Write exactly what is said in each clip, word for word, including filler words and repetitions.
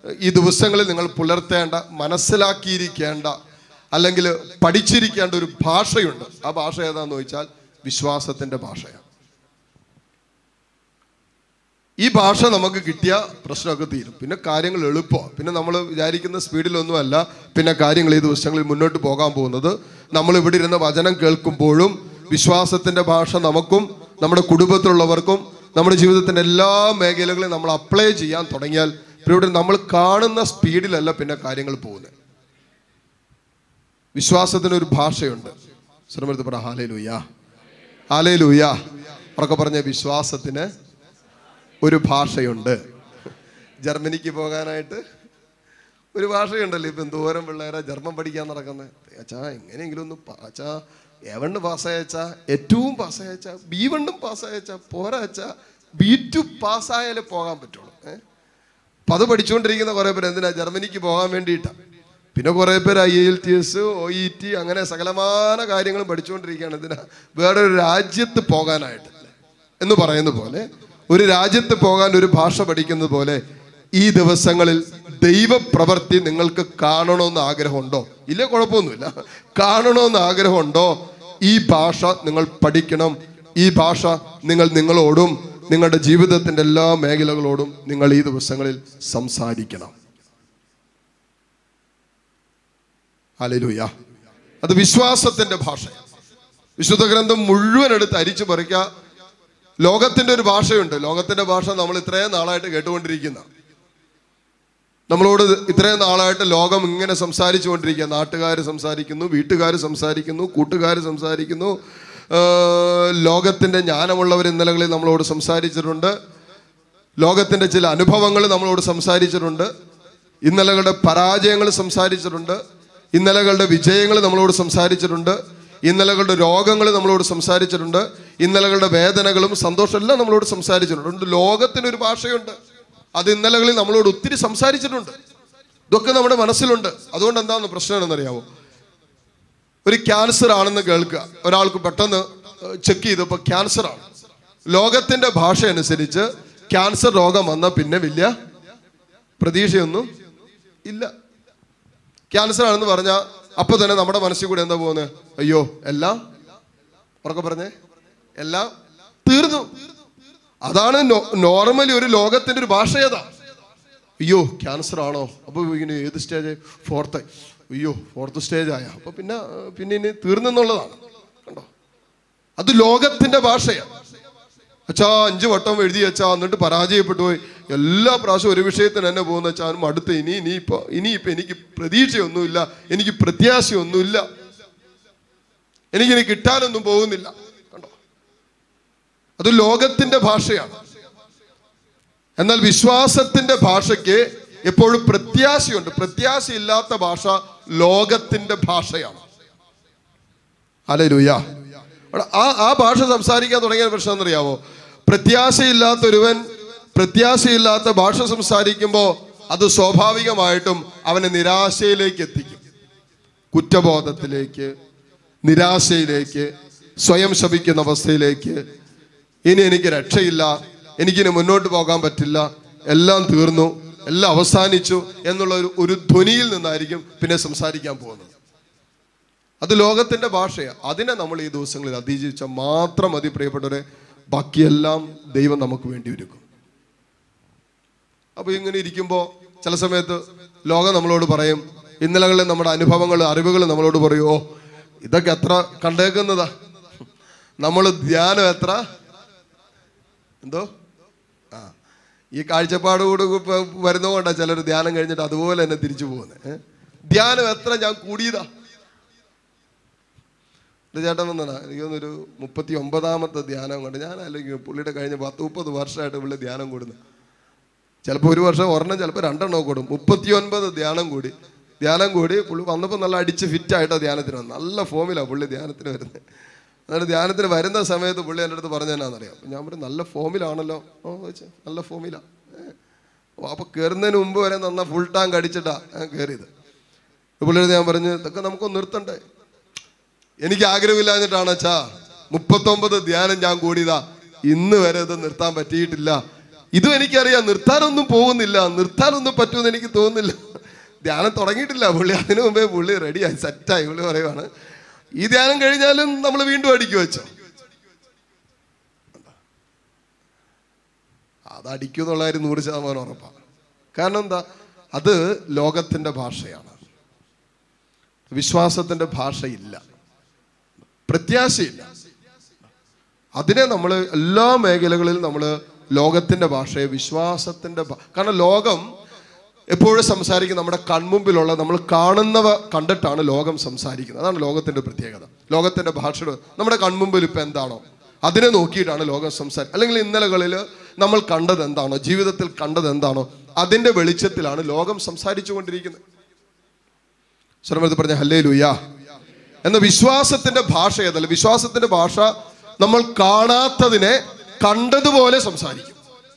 ഈ ദിവസങ്ങളിൽ നിങ്ങൾ പുലർത്തേണ്ട, മനസ്സിലാക്കിയിരിക്കേണ്ട, അല്ലെങ്കിൽ പഠിച്ചിരിക്കേണ്ട ഒരു ഭാഷയുണ്ട്. ആ ഭാഷ ഏതാണെന്ന് ചോദിച്ചാൽ വിശ്വാസത്തിൻ്റെ ഭാഷയാണ്. ഈ ഭാഷ നമുക്ക് കിട്ടിയ പ്രശ്നമൊക്കെ തീരും. പിന്നെ കാര്യങ്ങൾ എളുപ്പമാണ്. പിന്നെ നമ്മൾ വിചാരിക്കുന്ന സ്പീഡിലൊന്നുമല്ല പിന്നെ കാര്യങ്ങൾ ഈ ദിവസങ്ങളിൽ മുന്നോട്ട് പോകാൻ പോകുന്നത്. നമ്മൾ ഇവിടെ ഇരുന്ന വചനം കേൾക്കുമ്പോഴും വിശ്വാസത്തിൻ്റെ ഭാഷ നമുക്കും നമ്മുടെ കുടുംബത്തിലുള്ളവർക്കും നമ്മുടെ ജീവിതത്തിൻ്റെ എല്ലാ മേഖലകളിലും നമ്മൾ അപ്ലൈ ചെയ്യാൻ തുടങ്ങിയാൽ ഇവിടെ നമ്മൾ കാണുന്ന സ്പീഡിലല്ല പിന്നെ കാര്യങ്ങൾ പോകുന്നത്. വിശ്വാസത്തിനൊരു ഭാഷയുണ്ട്. ശ്രമത്ത് പറ ഹല്ലേലൂയ, ഹല്ലേലൂയ. ഉറക്കെ പറഞ്ഞ വിശ്വാസത്തിന് ഒരു ഭാഷയുണ്ട്. ജർമ്മനിക്ക് പോകാനായിട്ട് ഒരു ഭാഷയുണ്ടല്ലോ. ഇപ്പം എന്തോരം പിള്ളേരെ ജർമ്മൻ പഠിക്കാൻ നടക്കുന്നത്. അച്ഛാ എങ്ങനെയെങ്കിലും ഒന്ന് അച്ഛാ എ വണ്ണ് പാസ്സായച്ചാ, ഏറ്റവും പാസ്സായച്ചാ, ബി വണ്ണും പാസ്സായച്ചാ പോരാ അച്ഛാ, ബി ടു പാസ്സായാലേ പോകാൻ പറ്റുള്ളൂ. ഏഹ് അപ്പം അത് പഠിച്ചുകൊണ്ടിരിക്കുന്ന കുറേ പേര് എന്തിനാ ജർമ്മനിക്ക് പോകാൻ വേണ്ടിയിട്ടാണ്. പിന്നെ കുറേ പേര് I L T S, O E T അങ്ങനെ സകലമാന കാര്യങ്ങളും പഠിച്ചുകൊണ്ടിരിക്കുകയാണ്. എന്തിനാ? വേറൊരു രാജ്യത്ത് പോകാനായിട്ട് എന്ന് പറയുന്ന പോലെ, ഒരു രാജ്യത്ത് പോകാൻ ഒരു ഭാഷ പഠിക്കുന്നത് പോലെ ഈ ദിവസങ്ങളിൽ ദൈവപ്രവൃത്തി നിങ്ങൾക്ക് കാണണമെന്ന് ആഗ്രഹമുണ്ടോ? ഇല്ലേ, കുഴപ്പമൊന്നുമില്ല. കാണണമെന്ന് ആഗ്രഹമുണ്ടോ? ഈ ഭാഷ നിങ്ങൾ പഠിക്കണം. ഈ ഭാഷ നിങ്ങൾ നിങ്ങളോടും നിങ്ങളുടെ ജീവിതത്തിൻ്റെ എല്ലാ മേഖലകളോടും നിങ്ങൾ ഈ ദിവസങ്ങളിൽ സംസാരിക്കണം. ഹല്ലേലൂയ. അത് വിശ്വാസത്തിൻ്റെ ഭാഷയാണ്. വിശുദ്ധ ഗ്രന്ഥം മുഴുവൻ എടുത്ത് അരിച്ചു പറിക്കുക. ലോകത്തിൻ്റെ ഒരു ഭാഷയുണ്ട്. ലോകത്തിൻ്റെ ഭാഷ നമ്മൾ ഇത്രയും നാളായിട്ട് കേട്ടുകൊണ്ടിരിക്കുന്ന, നമ്മളോട് ഇത്രയും നാളായിട്ട് ലോകം ഇങ്ങനെ സംസാരിച്ചു കൊണ്ടിരിക്കുക. നാട്ടുകാർ സംസാരിക്കുന്നു, വീട്ടുകാർ സംസാരിക്കുന്നു, കൂട്ടുകാർ സംസാരിക്കുന്നു. ലോകത്തിൻ്റെ ജ്ഞാനമുള്ളവർ ഇന്നലകളിൽ നമ്മളോട് സംസാരിച്ചിട്ടുണ്ട്. ലോകത്തിൻ്റെ ചില അനുഭവങ്ങൾ നമ്മളോട് സംസാരിച്ചിട്ടുണ്ട്. ഇന്നലകളുടെ പരാജയങ്ങൾ സംസാരിച്ചിട്ടുണ്ട്. ഇന്നലകളുടെ വിജയങ്ങൾ നമ്മളോട് സംസാരിച്ചിട്ടുണ്ട്. ഇന്നലകളുടെ രോഗങ്ങൾ നമ്മളോട് സംസാരിച്ചിട്ടുണ്ട്. ഇന്നലകളുടെ വേദനകളും സന്തോഷവും എല്ലാം നമ്മളോട് സംസാരിച്ചിട്ടുണ്ട്. ലോകത്തിനൊരു ഭാഷയുണ്ട്. അത് ഇന്നലകളിൽ നമ്മളോട് ഒത്തിരി സംസാരിച്ചിട്ടുണ്ട്. ഇതൊക്കെ നമ്മുടെ മനസ്സിലുണ്ട്. അതുകൊണ്ട് എന്താണെന്ന് പ്രശ്നം എന്നറിയാമോ? ഒരു ക്യാൻസർ ആണെന്ന് കേൾക്കുക. ഒരാൾക്ക് പെട്ടെന്ന് ചെക്ക് ചെയ്തപ്പോൾ ക്യാൻസർ ആണ്. ലോകത്തിൻ്റെ ഭാഷ അനുസരിച്ച് ക്യാൻസർ രോഗം വന്നാൽ പിന്നെ വലിയ പ്രതീക്ഷയൊന്നും ഇല്ല. ക്യാൻസർ ആണെന്ന് പറഞ്ഞാൽ അപ്പോൾ തന്നെ നമ്മുടെ മനസ്സിൽ കൂടെ എന്താ പോകുന്നത്? അയ്യോ എല്ലാം, ഉറക്കെ പറഞ്ഞേ, എല്ലാം തീർന്നു. അതാണ് നോർമലി ഒരു ലോകത്തിൻ്റെ ഒരു ഭാഷ. ഏതാ? അയ്യോ ക്യാൻസർ ആണോ? അപ്പോൾ ഇങ്ങനെ ഏത് സ്റ്റേജ്? ഫോർത്ത്. അയ്യോ ഫോർത്ത് സ്റ്റേജ് ആയ അപ്പോൾ പിന്നെ പിന്നെ ഇനി തീർന്നെന്നുള്ളതാണ്. കണ്ടോ? അത് ലോകത്തിൻ്റെ ഭാഷയാണ്. അച്ഛാ അഞ്ച് വട്ടം എഴുതി അച്ഛാ, എന്നിട്ട് പരാജയപ്പെട്ടു പോയി. എല്ലാ പ്രാവശ്യം ഒരു വിഷയത്തിന് തന്നെ പോകുന്ന വെച്ചാൽ അടുത്ത് ഇനി ഇനിയിപ്പോൾ ഇനിയിപ്പോൾ എനിക്ക് പ്രതീക്ഷയൊന്നുമില്ല, എനിക്ക് പ്രത്യാശയൊന്നുമില്ല, എനിക്കിനി കിട്ടാനൊന്നും പോകുന്നില്ല. കണ്ടോ? അത് ലോകത്തിൻ്റെ ഭാഷയാണ്. എന്നാൽ വിശ്വാസത്തിൻ്റെ ഭാഷയ്ക്ക് എപ്പോഴും പ്രത്യാശയുണ്ട്. പ്രത്യാശയില്ലാത്ത ഭാഷ ലോകത്തിൻ്റെ ഭാഷയാണ്. ഹല്ലേലൂയ. ആ ആ ഭാഷ സംസാരിക്കാൻ തുടങ്ങിയ പ്രശ്നം എന്നറിയാവോ? പ്രത്യാശയില്ലാത്ത ഒരുവൻ പ്രത്യാശയില്ലാത്ത ഭാഷ സംസാരിക്കുമ്പോൾ അത് സ്വാഭാവികമായിട്ടും അവനെ നിരാശയിലേക്ക് എത്തിക്കും. കുറ്റബോധത്തിലേക്ക്, നിരാശയിലേക്ക്, സ്വയം ശപിക്കുന്ന അവസ്ഥയിലേക്ക്. ഇനി എനിക്ക് രക്ഷയില്ല, എനിക്കിനി മുന്നോട്ട് പോകാൻ പറ്റില്ല, എല്ലാം തീർന്നു, എല്ലാം അവസാനിച്ചു എന്നുള്ള ഒരു ഒരു ധ്വനിയിൽ നിന്നായിരിക്കും പിന്നെ സംസാരിക്കാൻ പോകുന്നത്. അത് ലോകത്തിൻ്റെ ഭാഷയാണ്. അതിനെ നമ്മൾ ഈ ദിവസങ്ങളിൽ അതിജീവിച്ചാൽ മാത്രം മതി പ്രിയപ്പെട്ടവരെ. ബാക്കിയെല്ലാം ദൈവം നമുക്ക് വേണ്ടി ഒരുക്കും. അപ്പോൾ ഇങ്ങനെ ഇരിക്കുമ്പോൾ ചില സമയത്ത് ലോകം നമ്മളോട് പറയും, ഇന്നലകളിലെ നമ്മുടെ അനുഭവങ്ങൾ, അറിവുകൾ നമ്മളോട് പറയും, ഓ ഇതൊക്കെ എത്ര കണ്ടേക്കുന്നതാ, നമ്മൾ ധ്യാനം എത്ര എന്തോ ആ ഈ കാഴ്ചപ്പാട് കൂടെ വരുന്നതുകൊണ്ടാണ് ചിലർ ധ്യാനം കഴിഞ്ഞിട്ട് അതുപോലെ തന്നെ തിരിച്ചു പോകുന്നത്. ധ്യാനം എത്ര ഞാൻ കൂടിയതാ. ചേട്ടൻ വന്നാ എനിക്ക് തോന്നുന്നൊരു മുപ്പത്തി ഒമ്പതാമത്തെ ധ്യാനം കൊണ്ട് ഞാൻ അല്ലെങ്കിൽ പുള്ളിയുടെ കഴിഞ്ഞ പത്ത് മുപ്പത് വർഷമായിട്ട് പുള്ളി ധ്യാനം കൂടുന്നു. ചിലപ്പോൾ ഒരു വർഷം ഒരെണ്ണം, ചിലപ്പോൾ രണ്ടെണ്ണം കൂടും. മുപ്പത്തി ഒൻപത് ധ്യാനം കൂടി ധ്യാനം കൂടി പുള്ളി വന്നപ്പോൾ നല്ല അടിച്ച് ഫിറ്റായിട്ടാണ് ധ്യാനത്തിന് വന്നത്. നല്ല ഫോമിലാണ് പുള്ളി ധ്യാനത്തിന് വരുന്നത്. എന്നിട്ട് ധ്യാനത്തിന് വരുന്ന സമയത്ത് പുള്ളി എൻ്റെ അടുത്ത് പറഞ്ഞു തന്നാന്നറിയാം. ഞാൻ പറയും നല്ല ഫോമിലാണല്ലോ. ഓ ചോദിച്ചാൽ നല്ല ഫോമിലാണ്. അപ്പോൾ കയറുന്നതിന് മുമ്പ് വരെ നന്നാ ഫുൾ ടാങ്ക് അടിച്ചിട്ടാണ് കയറിയത്. പുള്ളിയുടെ ഞാൻ പറഞ്ഞു ഇതൊക്കെ നമുക്കൊന്ന് നിർത്തണ്ടേ. എനിക്ക് ആഗ്രഹമില്ലാഞ്ഞിട്ടാണ് അച്ഛാ മുപ്പത്തൊമ്പത് ധ്യാനം ഞാൻ കൂടിയതാ, ഇന്ന് വരെ ഇത് നിർത്താൻ പറ്റിയിട്ടില്ല. ഇതും എനിക്കറിയാം, നിർത്താനൊന്നും പോകുന്നില്ല, നിർത്താനൊന്നും പറ്റുമെന്ന് എനിക്ക് തോന്നുന്നില്ല. ധ്യാനം തുടങ്ങിയിട്ടില്ല പുള്ളി, അതിനു മുമ്പേ പുള്ളി റെഡിയായി സെറ്റായി. പുള്ളി പറയുവാണ് ഈ ധ്യാനം കഴിഞ്ഞാലും നമ്മൾ വീണ്ടും അടിക്കു വെച്ചോ. അത് അടിക്കൂ എന്നുള്ള കാര്യം നൂറ് ശതമാനം ഉറപ്പാണ്. കാരണം എന്താ, അത് ലോകത്തിൻ്റെ ഭാഷയാണ്, വിശ്വാസത്തിൻ്റെ ഭാഷയില്ല, പ്രത്യാശയില്ല. അതിനെ നമ്മൾ എല്ലാ മേഖലകളിലും നമ്മൾ ലോകത്തിൻ്റെ ഭാഷയെ വിശ്വാസത്തിൻ്റെ, കാരണം ലോകം എപ്പോഴും സംസാരിക്കും നമ്മുടെ കൺമുമ്പിലുള്ള, നമ്മൾ കാണുന്നവ കണ്ടിട്ടാണ് ലോകം സംസാരിക്കുന്നത്. അതാണ് ലോകത്തിൻ്റെ പ്രത്യേകത. ലോകത്തിൻ്റെ ഭാഷ നമ്മുടെ കൺമുമ്പിൽ ഇപ്പം എന്താണോ അതിനെ നോക്കിയിട്ടാണ് ലോകം സംസാരിക്കുക. അല്ലെങ്കിൽ ഇന്നലകളിൽ നമ്മൾ കണ്ടത് എന്താണോ, ജീവിതത്തിൽ കണ്ടത് എന്താണോ അതിൻ്റെ വെളിച്ചത്തിലാണ് ലോകം സംസാരിച്ചു കൊണ്ടിരിക്കുന്നത്. സ്വരമെടുത്ത് പറഞ്ഞ ഹല്ലേലൂയ. എന്ന വിശ്വാസത്തിൻ്റെ ഭാഷ ഏതല്ല, വിശ്വാസത്തിൻ്റെ ഭാഷ നമ്മൾ കാണാത്തതിനെ കണ്ടതുപോലെ സംസാരിക്കും.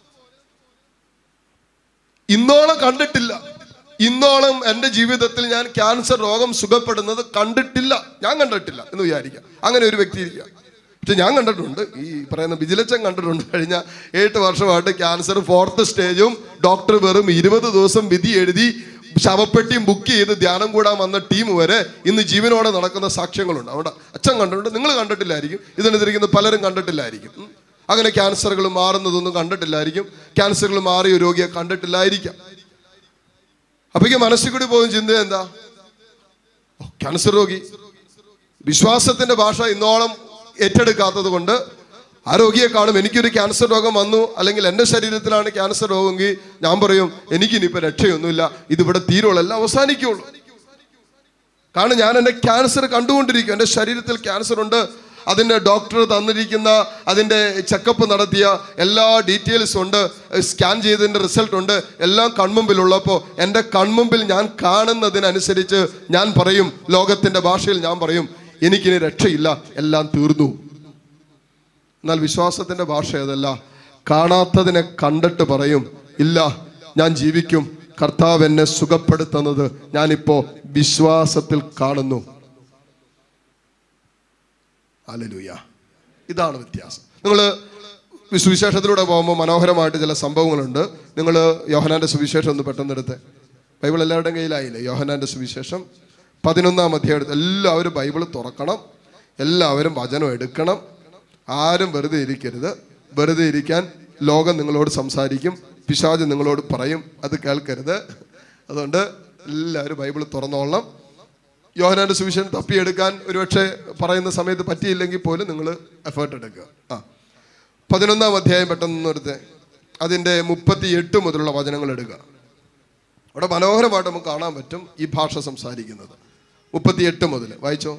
ഇന്നോളം കണ്ടിട്ടില്ല, ഇന്നോളം എൻ്റെ ജീവിതത്തിൽ ഞാൻ ക്യാൻസർ രോഗം സുഖപ്പെടുന്നത് കണ്ടിട്ടില്ല, ഞാൻ കണ്ടിട്ടില്ല എന്ന് വിചാരിക്കാം. അങ്ങനെ ഒരു വ്യക്തി ഇരിക്കുക. പക്ഷെ ഞാൻ കണ്ടിട്ടുണ്ട്, ഈ പറയുന്ന വിജിലച്ചൻ കണ്ടിട്ടുണ്ട്. കഴിഞ്ഞ എട്ട് വർഷമായിട്ട് ക്യാൻസർ ഫോർത്ത് സ്റ്റേജും ഡോക്ടർ വെറും ഇരുപത് ദിവസം വിധി എഴുതി ശവപ്പെട്ടിയും ബുക്ക് ചെയ്ത് ധ്യാനം കൂടാൻ വന്ന ടീം വരെ ഇന്ന് ജീവനോടെ നടക്കുന്ന സാക്ഷ്യങ്ങളുണ്ട്. അവിടെ അച്ഛൻ കണ്ടിട്ടുണ്ട്, നിങ്ങൾ കണ്ടിട്ടില്ലായിരിക്കും, ഇതിനെതിരിക്കുന്ന പലരും കണ്ടിട്ടില്ലായിരിക്കും. അങ്ങനെ ക്യാൻസറുകൾ മാറുന്നതൊന്നും കണ്ടിട്ടില്ലായിരിക്കും, ക്യാൻസറുകൾ മാറിയ രോഗിയെ കണ്ടിട്ടില്ലായിരിക്കാം. അപ്പോഴേക്കും മനസ്സിൽ കൂടി പോകുന്ന ചിന്ത എന്താ, ക്യാൻസർ രോഗി. വിശ്വാസത്തിന്റെ ഭാഷ ഇന്നോളം ഏറ്റെടുക്കാത്തത് കൊണ്ട് ആ രോഗിയെ കാണും, എനിക്കൊരു ക്യാൻസർ രോഗം വന്നു, അല്ലെങ്കിൽ എൻ്റെ ശരീരത്തിലാണ് ക്യാൻസർ രോഗമെങ്കിൽ ഞാൻ പറയും എനിക്കിനിപ്പോൾ രക്ഷയൊന്നുമില്ല, ഇതിവിടെ തീരുള്ളൂ, എല്ലാം അവസാനിക്കുള്ളൂ. കാരണം ഞാൻ എൻ്റെ ക്യാൻസർ കണ്ടുകൊണ്ടിരിക്കും, എൻ്റെ ശരീരത്തിൽ ക്യാൻസർ ഉണ്ട്, അതിൻ്റെ ഡോക്ടർ തന്നിരിക്കുന്ന അതിൻ്റെ ചെക്കപ്പ് നടത്തിയ എല്ലാ ഡീറ്റെയിൽസും ഉണ്ട്, സ്കാൻ ചെയ്തതിൻ്റെ റിസൾട്ട് ഉണ്ട്, എല്ലാം കൺമുമ്പിലുള്ളപ്പോൾ എൻ്റെ കൺമുമ്പിൽ ഞാൻ കാണുന്നതിനനുസരിച്ച് ഞാൻ പറയും, ലോകത്തിൻ്റെ ഭാഷയിൽ ഞാൻ പറയും എനിക്കിനി രക്ഷയില്ല, എല്ലാം തീർന്നു. എന്നാൽ വിശ്വാസത്തിൻ്റെ ഭാഷ ഏതല്ല, കാണാത്തതിനെ കണ്ടിട്ട് പറയും ഇല്ല, ഞാൻ ജീവിക്കും, കർത്താവ് എന്നെ സുഖപ്പെടുത്തുന്നത് ഞാനിപ്പോൾ വിശ്വാസത്തിൽ കാണുന്നു. ഹല്ലേലൂയ. ഇതാണ് വ്യത്യാസം. നിങ്ങൾ സുവിശേഷത്തിലൂടെ പോകുമ്പോൾ മനോഹരമായിട്ട് ചില സംഭവങ്ങളുണ്ട്. നിങ്ങൾ യോഹന്നാൻ്റെ സുവിശേഷം ഒന്ന് പെട്ടെന്ന് എടുത്ത്, ബൈബിൾ എല്ലാവരുടെയും കയ്യിലായില്ലേ? യോഹന്നാൻ്റെ സുവിശേഷം പതിനൊന്നാം അധ്യായം എടുത്ത് എല്ലാവരും ബൈബിൾ തുറക്കണം, എല്ലാവരും വചനം എടുക്കണം. ആരും വെറുതെ ഇരിക്കരുത്. വെറുതെ ഇരിക്കാൻ ലോകം നിങ്ങളോട് സംസാരിക്കും, പിശാച് നിങ്ങളോട് പറയും, അത് കേൾക്കരുത്. അതുകൊണ്ട് എല്ലാവരും ബൈബിൾ തുറന്നോളണം. യോഹന്നാൻ്റെ സുവിശേഷം തപ്പിയെടുക്കാൻ ഒരുപക്ഷെ പറയുന്ന സമയത്ത് പറ്റിയില്ലെങ്കിൽ പോലും നിങ്ങൾ എഫേർട്ട് എടുക്കുക. ആ പതിനൊന്നാം അധ്യായം പെട്ടെന്ന് എടുത്ത് അതിൻ്റെ മുപ്പത്തി എട്ട് മുതലുള്ള വചനങ്ങൾ എടുക്കുക. അവിടെ മനോഹരമായിട്ട് നമുക്ക് കാണാൻ പറ്റും ഈ ഭാഷ സംസാരിക്കുന്നത്. മുപ്പത്തി എട്ട് മുതൽ വായിച്ചോ.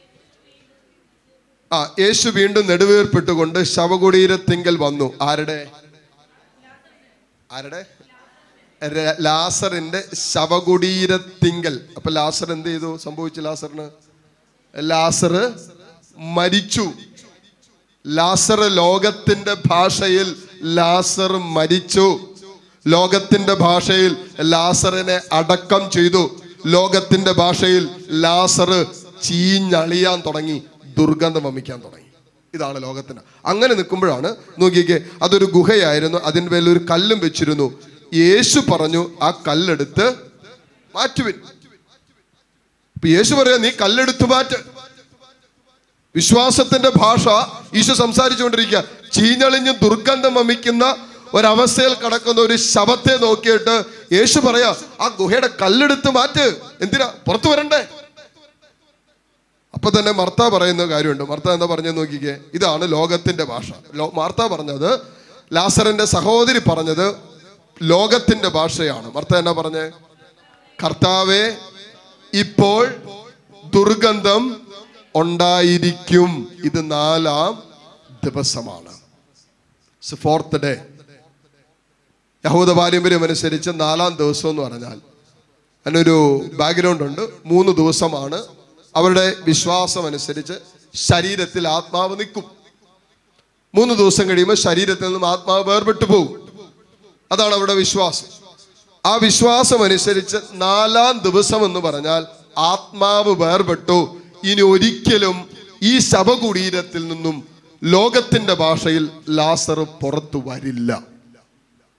ആ യേശു വീണ്ടും നെടുവീർപ്പിട്ടുകൊണ്ട് ശവകുടീരത്തിങ്കൽ വന്നു. ആരുടെ ആരുടെ ലാസറിന്റെ ശവകുടീരത്തിങ്കൽ. അപ്പൊ ലാസർ എന്ത് ചെയ്തു? സംഭവിച്ചു ലാസറിന്? ലാസർ മരിച്ചു. ലാസർ ലോകത്തിന്റെ ഭാഷയിൽ ലാസർ മരിച്ചു. ലോകത്തിന്റെ ഭാഷയിൽ ലാസറിനെ അടക്കം ചെയ്തു. ലോകത്തിന്റെ ഭാഷയിൽ ലാസർ ചീഞ്ഞളിയാൻ തുടങ്ങി, ദുർഗന്ധം വമിക്കാൻ തുടങ്ങി. ഇതാണ് ലോകത്തിന്. അങ്ങനെ നിൽക്കുമ്പോഴാണ് നോക്കിക്കേ, അതൊരു ഗുഹയായിരുന്നു, അതിൻ്റെ മേലെ ഒരു കല്ലും വെച്ചിരുന്നു. യേശു പറഞ്ഞു ആ കല്ലെടുത്ത് മാറ്റുവിൻ. യേശു പറയാ നീ കല്ലെടുത്ത് മാറ്റ്. വിശ്വാസത്തിന്റെ ഭാഷ ഈശോ സംസാരിച്ചുകൊണ്ടിരിക്കുക. ചീഞ്ഞളിഞ്ഞ് ദുർഗന്ധം വമിക്കുന്ന ഒരവസ്ഥയിൽ കിടക്കുന്ന ഒരു ശവത്തെ നോക്കിയിട്ട് യേശു പറയാ ആ ഗുഹയുടെ കല്ലെടുത്ത് മാറ്റ്. എന്തിനാ? പുറത്തു വരണ്ടേ? അപ്പൊ തന്നെ മർത്ത പറയുന്ന കാര്യമുണ്ട്. മർത്ത എന്താ പറഞ്ഞത് നോക്കിക്കേ. ഇതാണ് ലോകത്തിന്റെ ഭാഷ. മാർത്ത പറഞ്ഞത്, ലാസറിന്റെ സഹോദരി പറഞ്ഞത് ലോകത്തിന്റെ ഭാഷയാണ്. മർത്ത എന്നാ പറഞ്ഞേ? കർത്താവേ, ഇപ്പോൾ ദുർഗന്ധം ഉണ്ടായിരിക്കും, ഇത് നാലാം ദിവസമാണ്. Fourth day. യഹൂദ പാരമ്പര്യം അനുസരിച്ച് നാലാം ദിവസം എന്ന് പറഞ്ഞാൽ അതിനൊരു ബാക്ക്ഗ്രൗണ്ട് ഉണ്ട്. മൂന്ന് ദിവസമാണ് അവരുടെ വിശ്വാസം അനുസരിച്ച് ശരീരത്തിൽ ആത്മാവ് നിൽക്കും. മൂന്ന് ദിവസം കഴിയുമ്പോൾ ശരീരത്തിൽ നിന്നും ആത്മാവ് വേർപെട്ടു പോകും. അതാണ് അവരുടെ വിശ്വാസം. ആ വിശ്വാസം അനുസരിച്ച് നാലാം ദിവസം എന്ന് പറഞ്ഞാൽ ആത്മാവ് വേർപെട്ടു, ഇനി ഒരിക്കലും ഈ ശവകുടീരത്തിൽ നിന്നും ലോകത്തിന്റെ ഭാഷയിൽ ലാസർ പുറത്തു വരില്ല.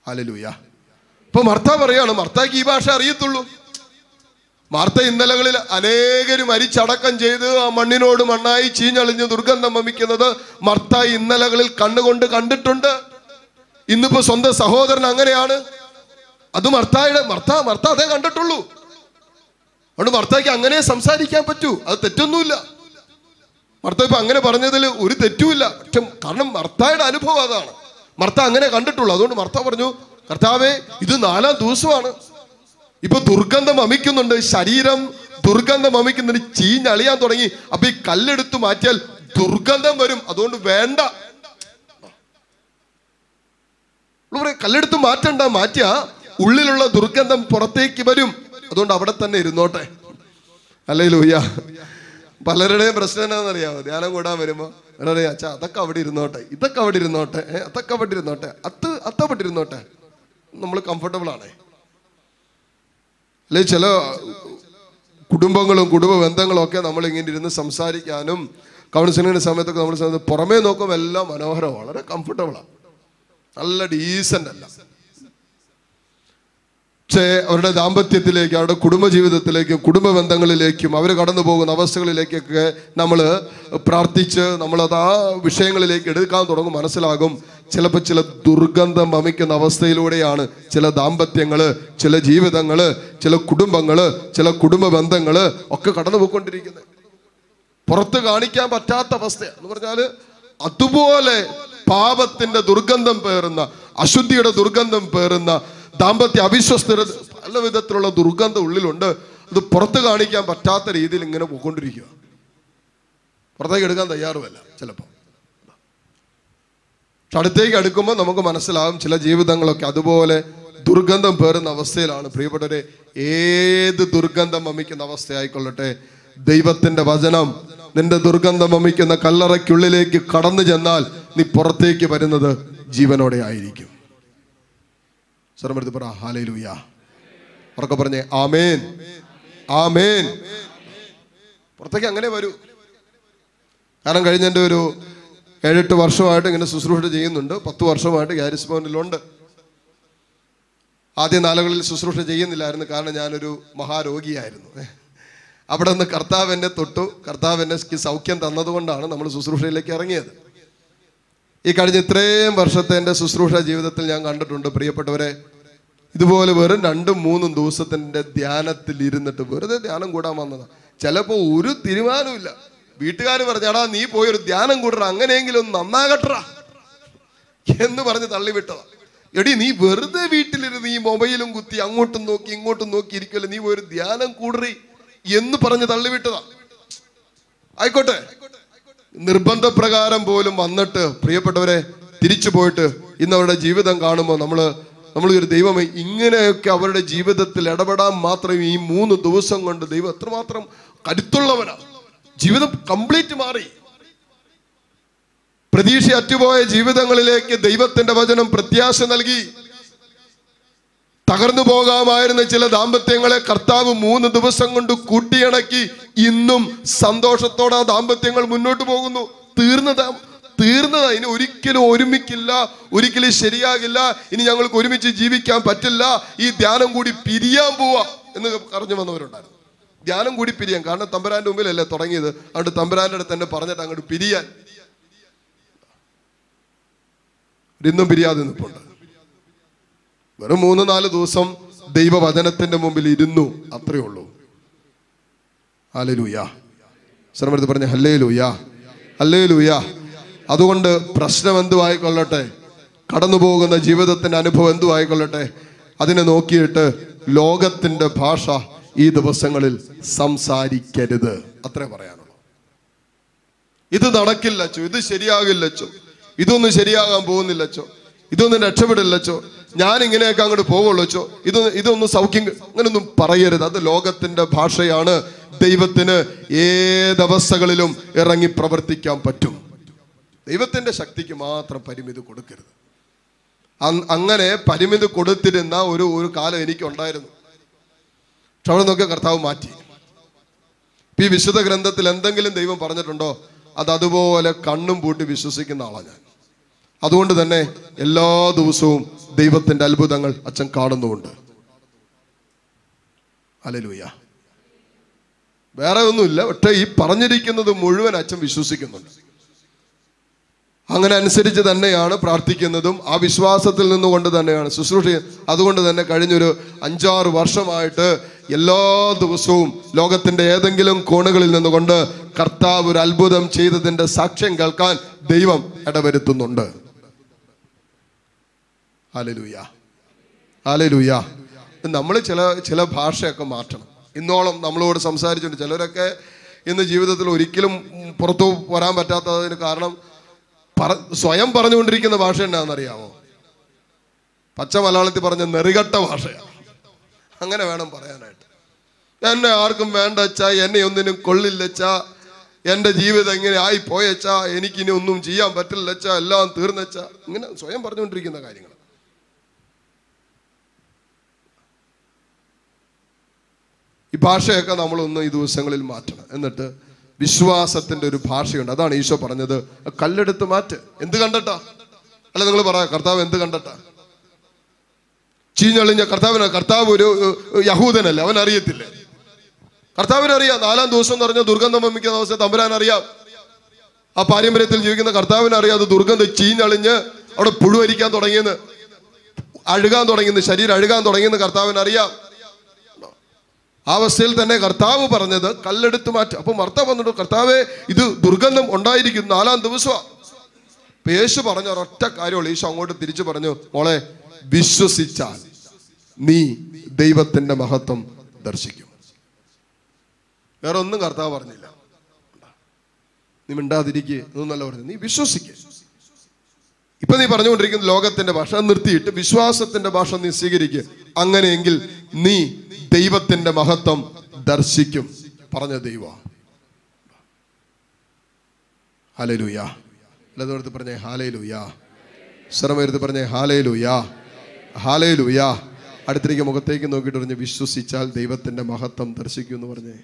ഹല്ലേലൂയ. ഇപ്പൊ മർത്ത പറയാണ്, മർത്തയ്ക്ക് ഈ ഭാഷ അറിയത്തുള്ളൂ. മാർത്ത ഇന്നലകളിൽ അനേകരും അരിച്ചടക്കം ചെയ്ത് ആ മണ്ണിനോട് മണ്ണായി ചീഞ്ഞളിഞ്ഞ് ദുർഗന്ധം വമിക്കുന്നത് മർത്ത ഇന്നലകളിൽ കണ്ണുകൊണ്ട് കണ്ടിട്ടുണ്ട്. ഇന്നിപ്പോ സ്വന്തം സഹോദരൻ അങ്ങനെയാണ്. അത് മർത്തായുടെ മർത്ത മർത്ത അതേ കണ്ടിട്ടുള്ളൂ. അതുകൊണ്ട് മർത്തയ്ക്ക് അങ്ങനെ സംസാരിക്കാൻ പറ്റൂ, അത് തെറ്റൊന്നുമില്ല. മർത്ത ഇപ്പൊ അങ്ങനെ പറഞ്ഞതിൽ ഒരു തെറ്റുമില്ല. പക്ഷെ കാരണം മർത്തായുടെ അനുഭവം അതാണ്, മർത്ത അങ്ങനെ കണ്ടിട്ടുള്ളൂ. അതുകൊണ്ട് മർത്ത പറഞ്ഞു, കർത്താവേ ഇത് നാലാം ദിവസമാണ്, ഇപ്പൊ ദുർഗന്ധം വമിക്കുന്നുണ്ട്, ശരീരം ദുർഗന്ധം വമിക്കുന്നുണ്ട്, ചീഞ്ഞളിയാൻ തുടങ്ങി. അപ്പൊ ഈ കല്ലെടുത്ത് മാറ്റിയാൽ ദുർഗന്ധം വരും, അതുകൊണ്ട് വേണ്ട. കല്ലെടുത്ത് മാറ്റണ്ട, മാറ്റിയ ഉള്ളിലുള്ള ദുർഗന്ധം പുറത്തേക്ക് വരും, അതുകൊണ്ട് അവിടെ തന്നെ ഇരുന്നോട്ടെ. ഹല്ലേലൂയ. പലരുടെയും പ്രശ്നം എന്നാണെന്നറിയാമോ? ധ്യാനം കൂടാൻ വരുമ്പോ പറയാ, അച്ഛാ അതൊക്കെ അവിടെ ഇരുന്നോട്ടെ, ഇതൊക്കെ അവിടെ ഇരുന്നോട്ടെ, ഏഹ് അതൊക്കെ അവിടെ ഇരുന്നോട്ടെ, അത്ത് അത്തപ്പെട്ട് ഇരുന്നോട്ടെ, നമ്മൾ കംഫർട്ടബിൾ ആണ്. അല്ലെ ചില കുടുംബങ്ങളും കുടുംബ ബന്ധങ്ങളും ഒക്കെ നമ്മൾ ഇങ്ങനെ ഇരുന്ന് സംസാരിക്കാനും കൗൺസിലിങ്ങിന്റെ സമയത്തൊക്കെ നമ്മൾ പുറമേ നോക്കുമ്പോൾ എല്ലാം മനോഹരം, വളരെ കംഫർട്ടബിളാണ്, നല്ല ഡീസൻ്റ് അല്ല. പക്ഷേ അവരുടെ ദാമ്പത്യത്തിലേക്ക്, അവരുടെ കുടുംബജീവിതത്തിലേക്കും കുടുംബ ബന്ധങ്ങളിലേക്കും അവർ കടന്നു പോകുന്ന അവസ്ഥകളിലേക്കൊക്കെ നമ്മൾ പ്രാർത്ഥിച്ച് നമ്മളത് ആ വിഷയങ്ങളിലേക്ക് എടുക്കാൻ തുടങ്ങും. മനസ്സിലാകും ചിലപ്പോൾ ചില ദുർഗന്ധം വമിക്കുന്ന അവസ്ഥയിലൂടെയാണ് ചില ദാമ്പത്യങ്ങള്, ചില ജീവിതങ്ങള്, ചില കുടുംബങ്ങള്, ചില കുടുംബ ബന്ധങ്ങള് ഒക്കെ കടന്നു പോയിക്കൊണ്ടിരിക്കുന്നത്. പുറത്ത് കാണിക്കാൻ പറ്റാത്ത അവസ്ഥ എന്ന് പറഞ്ഞാല് അതുപോലെ പാപത്തിന്റെ ദുർഗന്ധം പേറുന്ന, അശുദ്ധിയുടെ ദുർഗന്ധം പേറുന്ന, ദാമ്പത്യ അവിശ്വസ്തര പല വിധത്തിലുള്ള ദുർഗന്ധം ഉള്ളിലുണ്ട്. അത് പുറത്ത് കാണിക്കാൻ പറ്റാത്ത രീതിയിൽ ഇങ്ങനെ പോയിക്കൊണ്ടിരിക്കുക, പുറത്തേക്ക് എടുക്കാൻ തയ്യാറുമല്ല ചിലപ്പോൾ. അടുത്തേക്ക് അടുക്കുമ്പോൾ നമുക്ക് മനസ്സിലാകും ചില ജീവിതങ്ങളൊക്കെ അതുപോലെ ദുർഗന്ധം പേറുന്ന അവസ്ഥയിലാണ്. പ്രിയപ്പെട്ടവരെ, ഏത് ദുർഗന്ധം വമിക്കുന്ന അവസ്ഥയായിക്കൊള്ളട്ടെ, ദൈവത്തിന്റെ വചനം നിന്റെ ദുർഗന്ധം വമിക്കുന്ന കല്ലറയ്ക്കുള്ളിലേക്ക് കടന്നു ചെന്നാൽ നീ പുറത്തേക്ക് വരുന്നത് ജീവനോടെ ആയിരിക്കും. സ്വരമെടുത്ത് പറ ഹല്ലേലൂയ. ഉറക്കെ പറഞ്ഞേ ആമേൻ, ആമേൻ. പുറത്തേക്ക് അങ്ങനെ വരൂ. കാരണം കഴിഞ്ഞ എൻ്റെ ഒരു ഏഴെട്ട് വർഷമായിട്ട് ഇങ്ങനെ ശുശ്രൂഷ ചെയ്യുന്നുണ്ട്. പത്ത് വർഷമായിട്ട് ഗ്യാരിസ് ഭവനിലുണ്ട്. ആദ്യ നാളുകളിൽ ശുശ്രൂഷ ചെയ്യുന്നില്ലായിരുന്നു, കാരണം ഞാനൊരു മഹാരോഗിയായിരുന്നു. അവിടെ നിന്ന് കർത്താവ് എന്നെ തൊട്ടു, കർത്താവ് എന്നെ സൗഖ്യം തന്നതുകൊണ്ടാണ് നമ്മൾ ശുശ്രൂഷയിലേക്ക് ഇറങ്ങിയത്. ഈ കഴിഞ്ഞ ഇത്രയും വർഷത്തെ എൻ്റെ ശുശ്രൂഷ ജീവിതത്തിൽ ഞാൻ കണ്ടിട്ടുണ്ട് പ്രിയപ്പെട്ടവരെ, ഇതുപോലെ വെറും രണ്ടും മൂന്നും ദിവസത്തിൻ്റെ ധ്യാനത്തിൽ ഇരുന്നിട്ട് വെറുതെ ധ്യാനം കൂടാൻ വന്നതാണ്. ചിലപ്പോൾ ഒരു തീരുമാനമില്ല, വീട്ടുകാർ പറഞ്ഞാടാ നീ പോയൊരു ധ്യാനം കൂടറ, അങ്ങനെയെങ്കിലും ഒന്ന് നന്നാകട്ടറ എന്ന് പറഞ്ഞ് തള്ളിവിട്ടതാ. എടി നീ വെറുതെ വീട്ടിലിരുന്ന് ഈ മൊബൈലും കുത്തി അങ്ങോട്ടും നോക്കി ഇങ്ങോട്ടും നോക്കി ഇരിക്കുമല്ലോ, നീ പോയൊരു ധ്യാനം കൂടറി എന്ന് പറഞ്ഞ് തള്ളിവിട്ടതാ. ആയിക്കോട്ടെ, നിർബന്ധപ്രകാരം പോലും വന്നിട്ട് പ്രിയപ്പെട്ടവരെ തിരിച്ചു പോയിട്ട് ഇന്ന് അവരുടെ ജീവിതം കാണുമ്പോൾ നമ്മള് നമ്മൾ ഒരു ദൈവമേ ഇങ്ങനെയൊക്കെ അവരുടെ ജീവിതത്തിൽ ഇടപെടാൻ മാത്രം ഈ മൂന്ന് ദിവസം കൊണ്ട് ദൈവം എത്രമാത്രം കരുത്തുള്ളവനാ. ജീവിതം കംപ്ലീറ്റ് മാറി. പ്രതീക്ഷ അറ്റുപോയ ജീവിതങ്ങളിലേക്ക് ദൈവത്തിന്റെ വചനം പ്രത്യാശ നൽകി. തകർന്നു പോകാമായിരുന്ന ചില ദാമ്പത്യങ്ങളെ കർത്താവ് മൂന്ന് ദിവസം കൊണ്ട് കൂട്ടിയിണക്കി. ഇന്നും സന്തോഷത്തോടെ ആ ദാമ്പത്യങ്ങൾ മുന്നോട്ട് പോകുന്നു. തീർന്നതാ തീർന്നതാ ഇനി ഒരിക്കലും ഒരുമിക്കില്ല, ഒരിക്കലും ശരിയാകില്ല, ഇനി ഞങ്ങൾക്ക് ഒരുമിച്ച് ജീവിക്കാൻ പറ്റില്ല, ഈ ധ്യാനം കൂടി പിരിയാൻ പോവാ എന്ന് പറഞ്ഞു വന്നവരുണ്ടായിരുന്നു. ധ്യാനം കൂടി പിരിയാൻ, കാരണം തമ്പുരാന്റെ മുമ്പിലല്ലേ തുടങ്ങിയത്, അതുകൊണ്ട് തമ്പുരാന്റെ അടുത്ത് തന്നെ പറഞ്ഞിട്ട് അങ്ങോട്ട് പിരിയാൻ. ഇന്നും പിരിയാതെ നിൽപ്പുണ്ട്. വെറും മൂന്ന് നാല് ദിവസം ദൈവവചനത്തിന്റെ മുമ്പിൽ ഇരുന്നു, അത്രേ ഉള്ളൂ. ഹല്ലേലൂയ. ശ്രമമെടുത്ത് പറഞ്ഞ ഹല്ലേലൂയ, ഹല്ലേലൂയ. അതുകൊണ്ട് പ്രശ്നം എന്തുവായിക്കൊള്ളട്ടെ, കടന്നു പോകുന്ന ജീവിതത്തിന്റെ അനുഭവം എന്തുവായിക്കൊള്ളട്ടെ, അതിനെ നോക്കിയിട്ട് ലോകത്തിന്റെ ഭാഷ ഈ ദിവസങ്ങളിൽ സംസാരിക്കരുത്, അത്രേ പറയാനുള്ളൂ. ഇത് നടക്കില്ലച്ചോ, ഇത് ശരിയാകില്ലച്ചോ, ഇതൊന്നും ശരിയാകാൻ പോകുന്നില്ലച്ചോ, ഇതൊന്നും രക്ഷപ്പെടില്ലച്ചോ, ഞാൻ ഇങ്ങനെയൊക്കെ അങ്ങോട്ട് പോവുള്ളൂച്ചോ, ഇതൊന്നും ഇതൊന്നും സൗഖ്യം, അങ്ങനൊന്നും പറയരുത്. അത് ലോകത്തിന്റെ ഭാഷയാണ്. ദൈവത്തിന് ഏതവസ്ഥകളിലും ഇറങ്ങി പ്രവർത്തിക്കാൻ പറ്റും. ദൈവത്തിന്റെ ശക്തിക്ക് മാത്രം പരിമിതി കൊടുക്കരുത്. അങ്ങനെ പരിമിതി കൊടുത്തിരുന്ന ഒരു ഒരു കാലം എനിക്കുണ്ടായിരുന്നു. പക്ഷെ അവിടെ നോക്കിയ കർത്താവ് മാറ്റി. ഈ വിശുദ്ധ ഗ്രന്ഥത്തിൽ എന്തെങ്കിലും ദൈവം പറഞ്ഞിട്ടുണ്ടോ, അത് അതുപോലെ കണ്ണും പൂട്ടി വിശ്വസിക്കുന്ന ആളാണ് ഞാൻ. അതുകൊണ്ട് തന്നെ എല്ലാ ദിവസവും ദൈവത്തിൻ്റെ അത്ഭുതങ്ങൾ അച്ഛൻ കാണുന്നുമുണ്ട്. ഹല്ലേലൂയ. വേറെ ഒന്നുമില്ല, പക്ഷേ ഈ പറഞ്ഞിരിക്കുന്നത് മുഴുവൻ അച്ഛൻ വിശ്വസിക്കുന്നുണ്ട്. അങ്ങനെ അനുസരിച്ച് തന്നെയാണ് പ്രാർത്ഥിക്കുന്നതും ആ വിശ്വാസത്തിൽ നിന്നുകൊണ്ട് തന്നെയാണ് ശുശ്രൂഷ. അതുകൊണ്ട് തന്നെ കഴിഞ്ഞൊരു അഞ്ചാറ് വർഷമായിട്ട് എല്ലാ ദിവസവും ലോകത്തിൻ്റെ ഏതെങ്കിലും കോണുകളിൽ നിന്നുകൊണ്ട് കർത്താവ് ഒരു അത്ഭുതം ചെയ്തതിൻ്റെ സാക്ഷ്യം കേൾക്കാൻ ദൈവം ഇടവരുത്തുന്നുണ്ട്. Hallelujah, hallelujah. നമ്മൾ ചില ചില ഭാഷയൊക്കെ മാറ്റണം. ഇന്നോളം നമ്മളോട് സംസാരിച്ചിട്ടുണ്ട്. ചിലരൊക്കെ ഇന്ന് ജീവിതത്തിൽ ഒരിക്കലും പുറത്തു വരാൻ പറ്റാത്തതിന് കാരണം പറ സ്വയം പറഞ്ഞുകൊണ്ടിരിക്കുന്ന ഭാഷ എന്നാണെന്നറിയാമോ? പച്ച മലയാളത്തിൽ പറഞ്ഞ നെറികെട്ട ഭാഷയാണ്. അങ്ങനെ വേണം പറയാനായിട്ട്. എന്നെ ആർക്കും വേണ്ട അച്ഛാ, എന്നെ ഒന്നിനും കൊള്ളില്ലച്ചാ, എൻ്റെ ജീവിതം ഇങ്ങനെ ആയി പോയച്ചാ, എനിക്കിനി ഒന്നും ചെയ്യാൻ പറ്റില്ലച്ചാ, എല്ലാം തീർന്നച്ചാ, ഇങ്ങനെ സ്വയം പറഞ്ഞുകൊണ്ടിരിക്കുന്ന കാര്യങ്ങൾ. ഈ ഭാഷയൊക്കെ നമ്മളൊന്ന് ഈ ദിവസങ്ങളിൽ മാറ്റണം. എന്നിട്ട് വിശ്വാസത്തിന്റെ ഒരു ഭാഷയുണ്ട്. അതാണ് ഈശോ പറഞ്ഞത്, കല്ലെടുത്ത് മാറ്റ്. എന്ത് കണ്ടട്ടാ? അല്ല, നിങ്ങൾ പറ, കർത്താവ് എന്ത് കണ്ടട്ടാ? ചീഞ്ഞളിഞ്ഞ കർത്താവിന്, കർത്താവ് ഒരു യഹൂദനല്ലേ, അവൻ അറിയത്തില്ലേ? കർത്താവിനറിയാം. നാലാം ദിവസം എന്ന് പറഞ്ഞാൽ ദുർഗന്ധം വമിക്കുന്ന അവസ്ഥ തമ്പുരാൻ അറിയാം. ആ പാരമ്പര്യത്തിൽ ജീവിക്കുന്ന കർത്താവിന് അറിയാം അത് ദുർഗന്ധം ചീഞ്ഞളിഞ്ഞ് അവിടെ പുഴുവരിക്കാൻ തുടങ്ങിയെന്ന്, അഴുകാൻ തുടങ്ങിയെന്ന്, ശരീരം അഴുകാൻ തുടങ്ങിയെന്ന് കർത്താവിന് അറിയാം. ആ അവസ്ഥയിൽ തന്നെ കർത്താവ് പറഞ്ഞത് കല്ലെടുത്ത് മാറ്റും. അപ്പൊ മർത്ത വന്നിട്ട്, കർത്താവേ ഇത് ദുർഗന്ധം ഉണ്ടായിരിക്കും, നാലാം ദിവസമാണ്. അപ്പൊ യേശു പറഞ്ഞ ഒരൊറ്റ കാര്യമുള്ളൂ. യേശു അങ്ങോട്ട് തിരിച്ചു പറഞ്ഞു, മോളെ, വിശ്വസിച്ചാൽ നീ ദൈവത്തിന്റെ മഹത്വം ദർശിക്കും. വേറെ ഒന്നും കർത്താവ് പറഞ്ഞില്ല. നീ മിണ്ടാതിരിക്കുക എന്നൊന്നല്ല പറഞ്ഞു, നീ വിശ്വസിക്കുക. ഇപ്പൊ നീ പറഞ്ഞുകൊണ്ടിരിക്കുന്ന ലോകത്തിന്റെ ഭാഷ നിർത്തിയിട്ട് വിശ്വാസത്തിന്റെ ഭാഷ നീ സ്വീകരിക്കുക. അങ്ങനെയെങ്കിൽ നീ ദൈവത്തിന്റെ മഹത്വം ദർശിക്കും. പറഞ്ഞ ദൈവം. ഹല്ലേലൂയ. എല്ലാവരും പറഞ്ഞേ ഹല്ലേലൂയ. സ്വരമെടുത്ത് പറഞ്ഞേ ഹല്ലേലൂയ, ഹല്ലേലൂയ. അടുത്തിരിക്കുക മുഖത്തേക്ക് നോക്കിയിട്ട് പറഞ്ഞ്, വിശ്വസിച്ചാൽ ദൈവത്തിന്റെ മഹത്വം ദർശിക്കും എന്ന് പറഞ്ഞേ.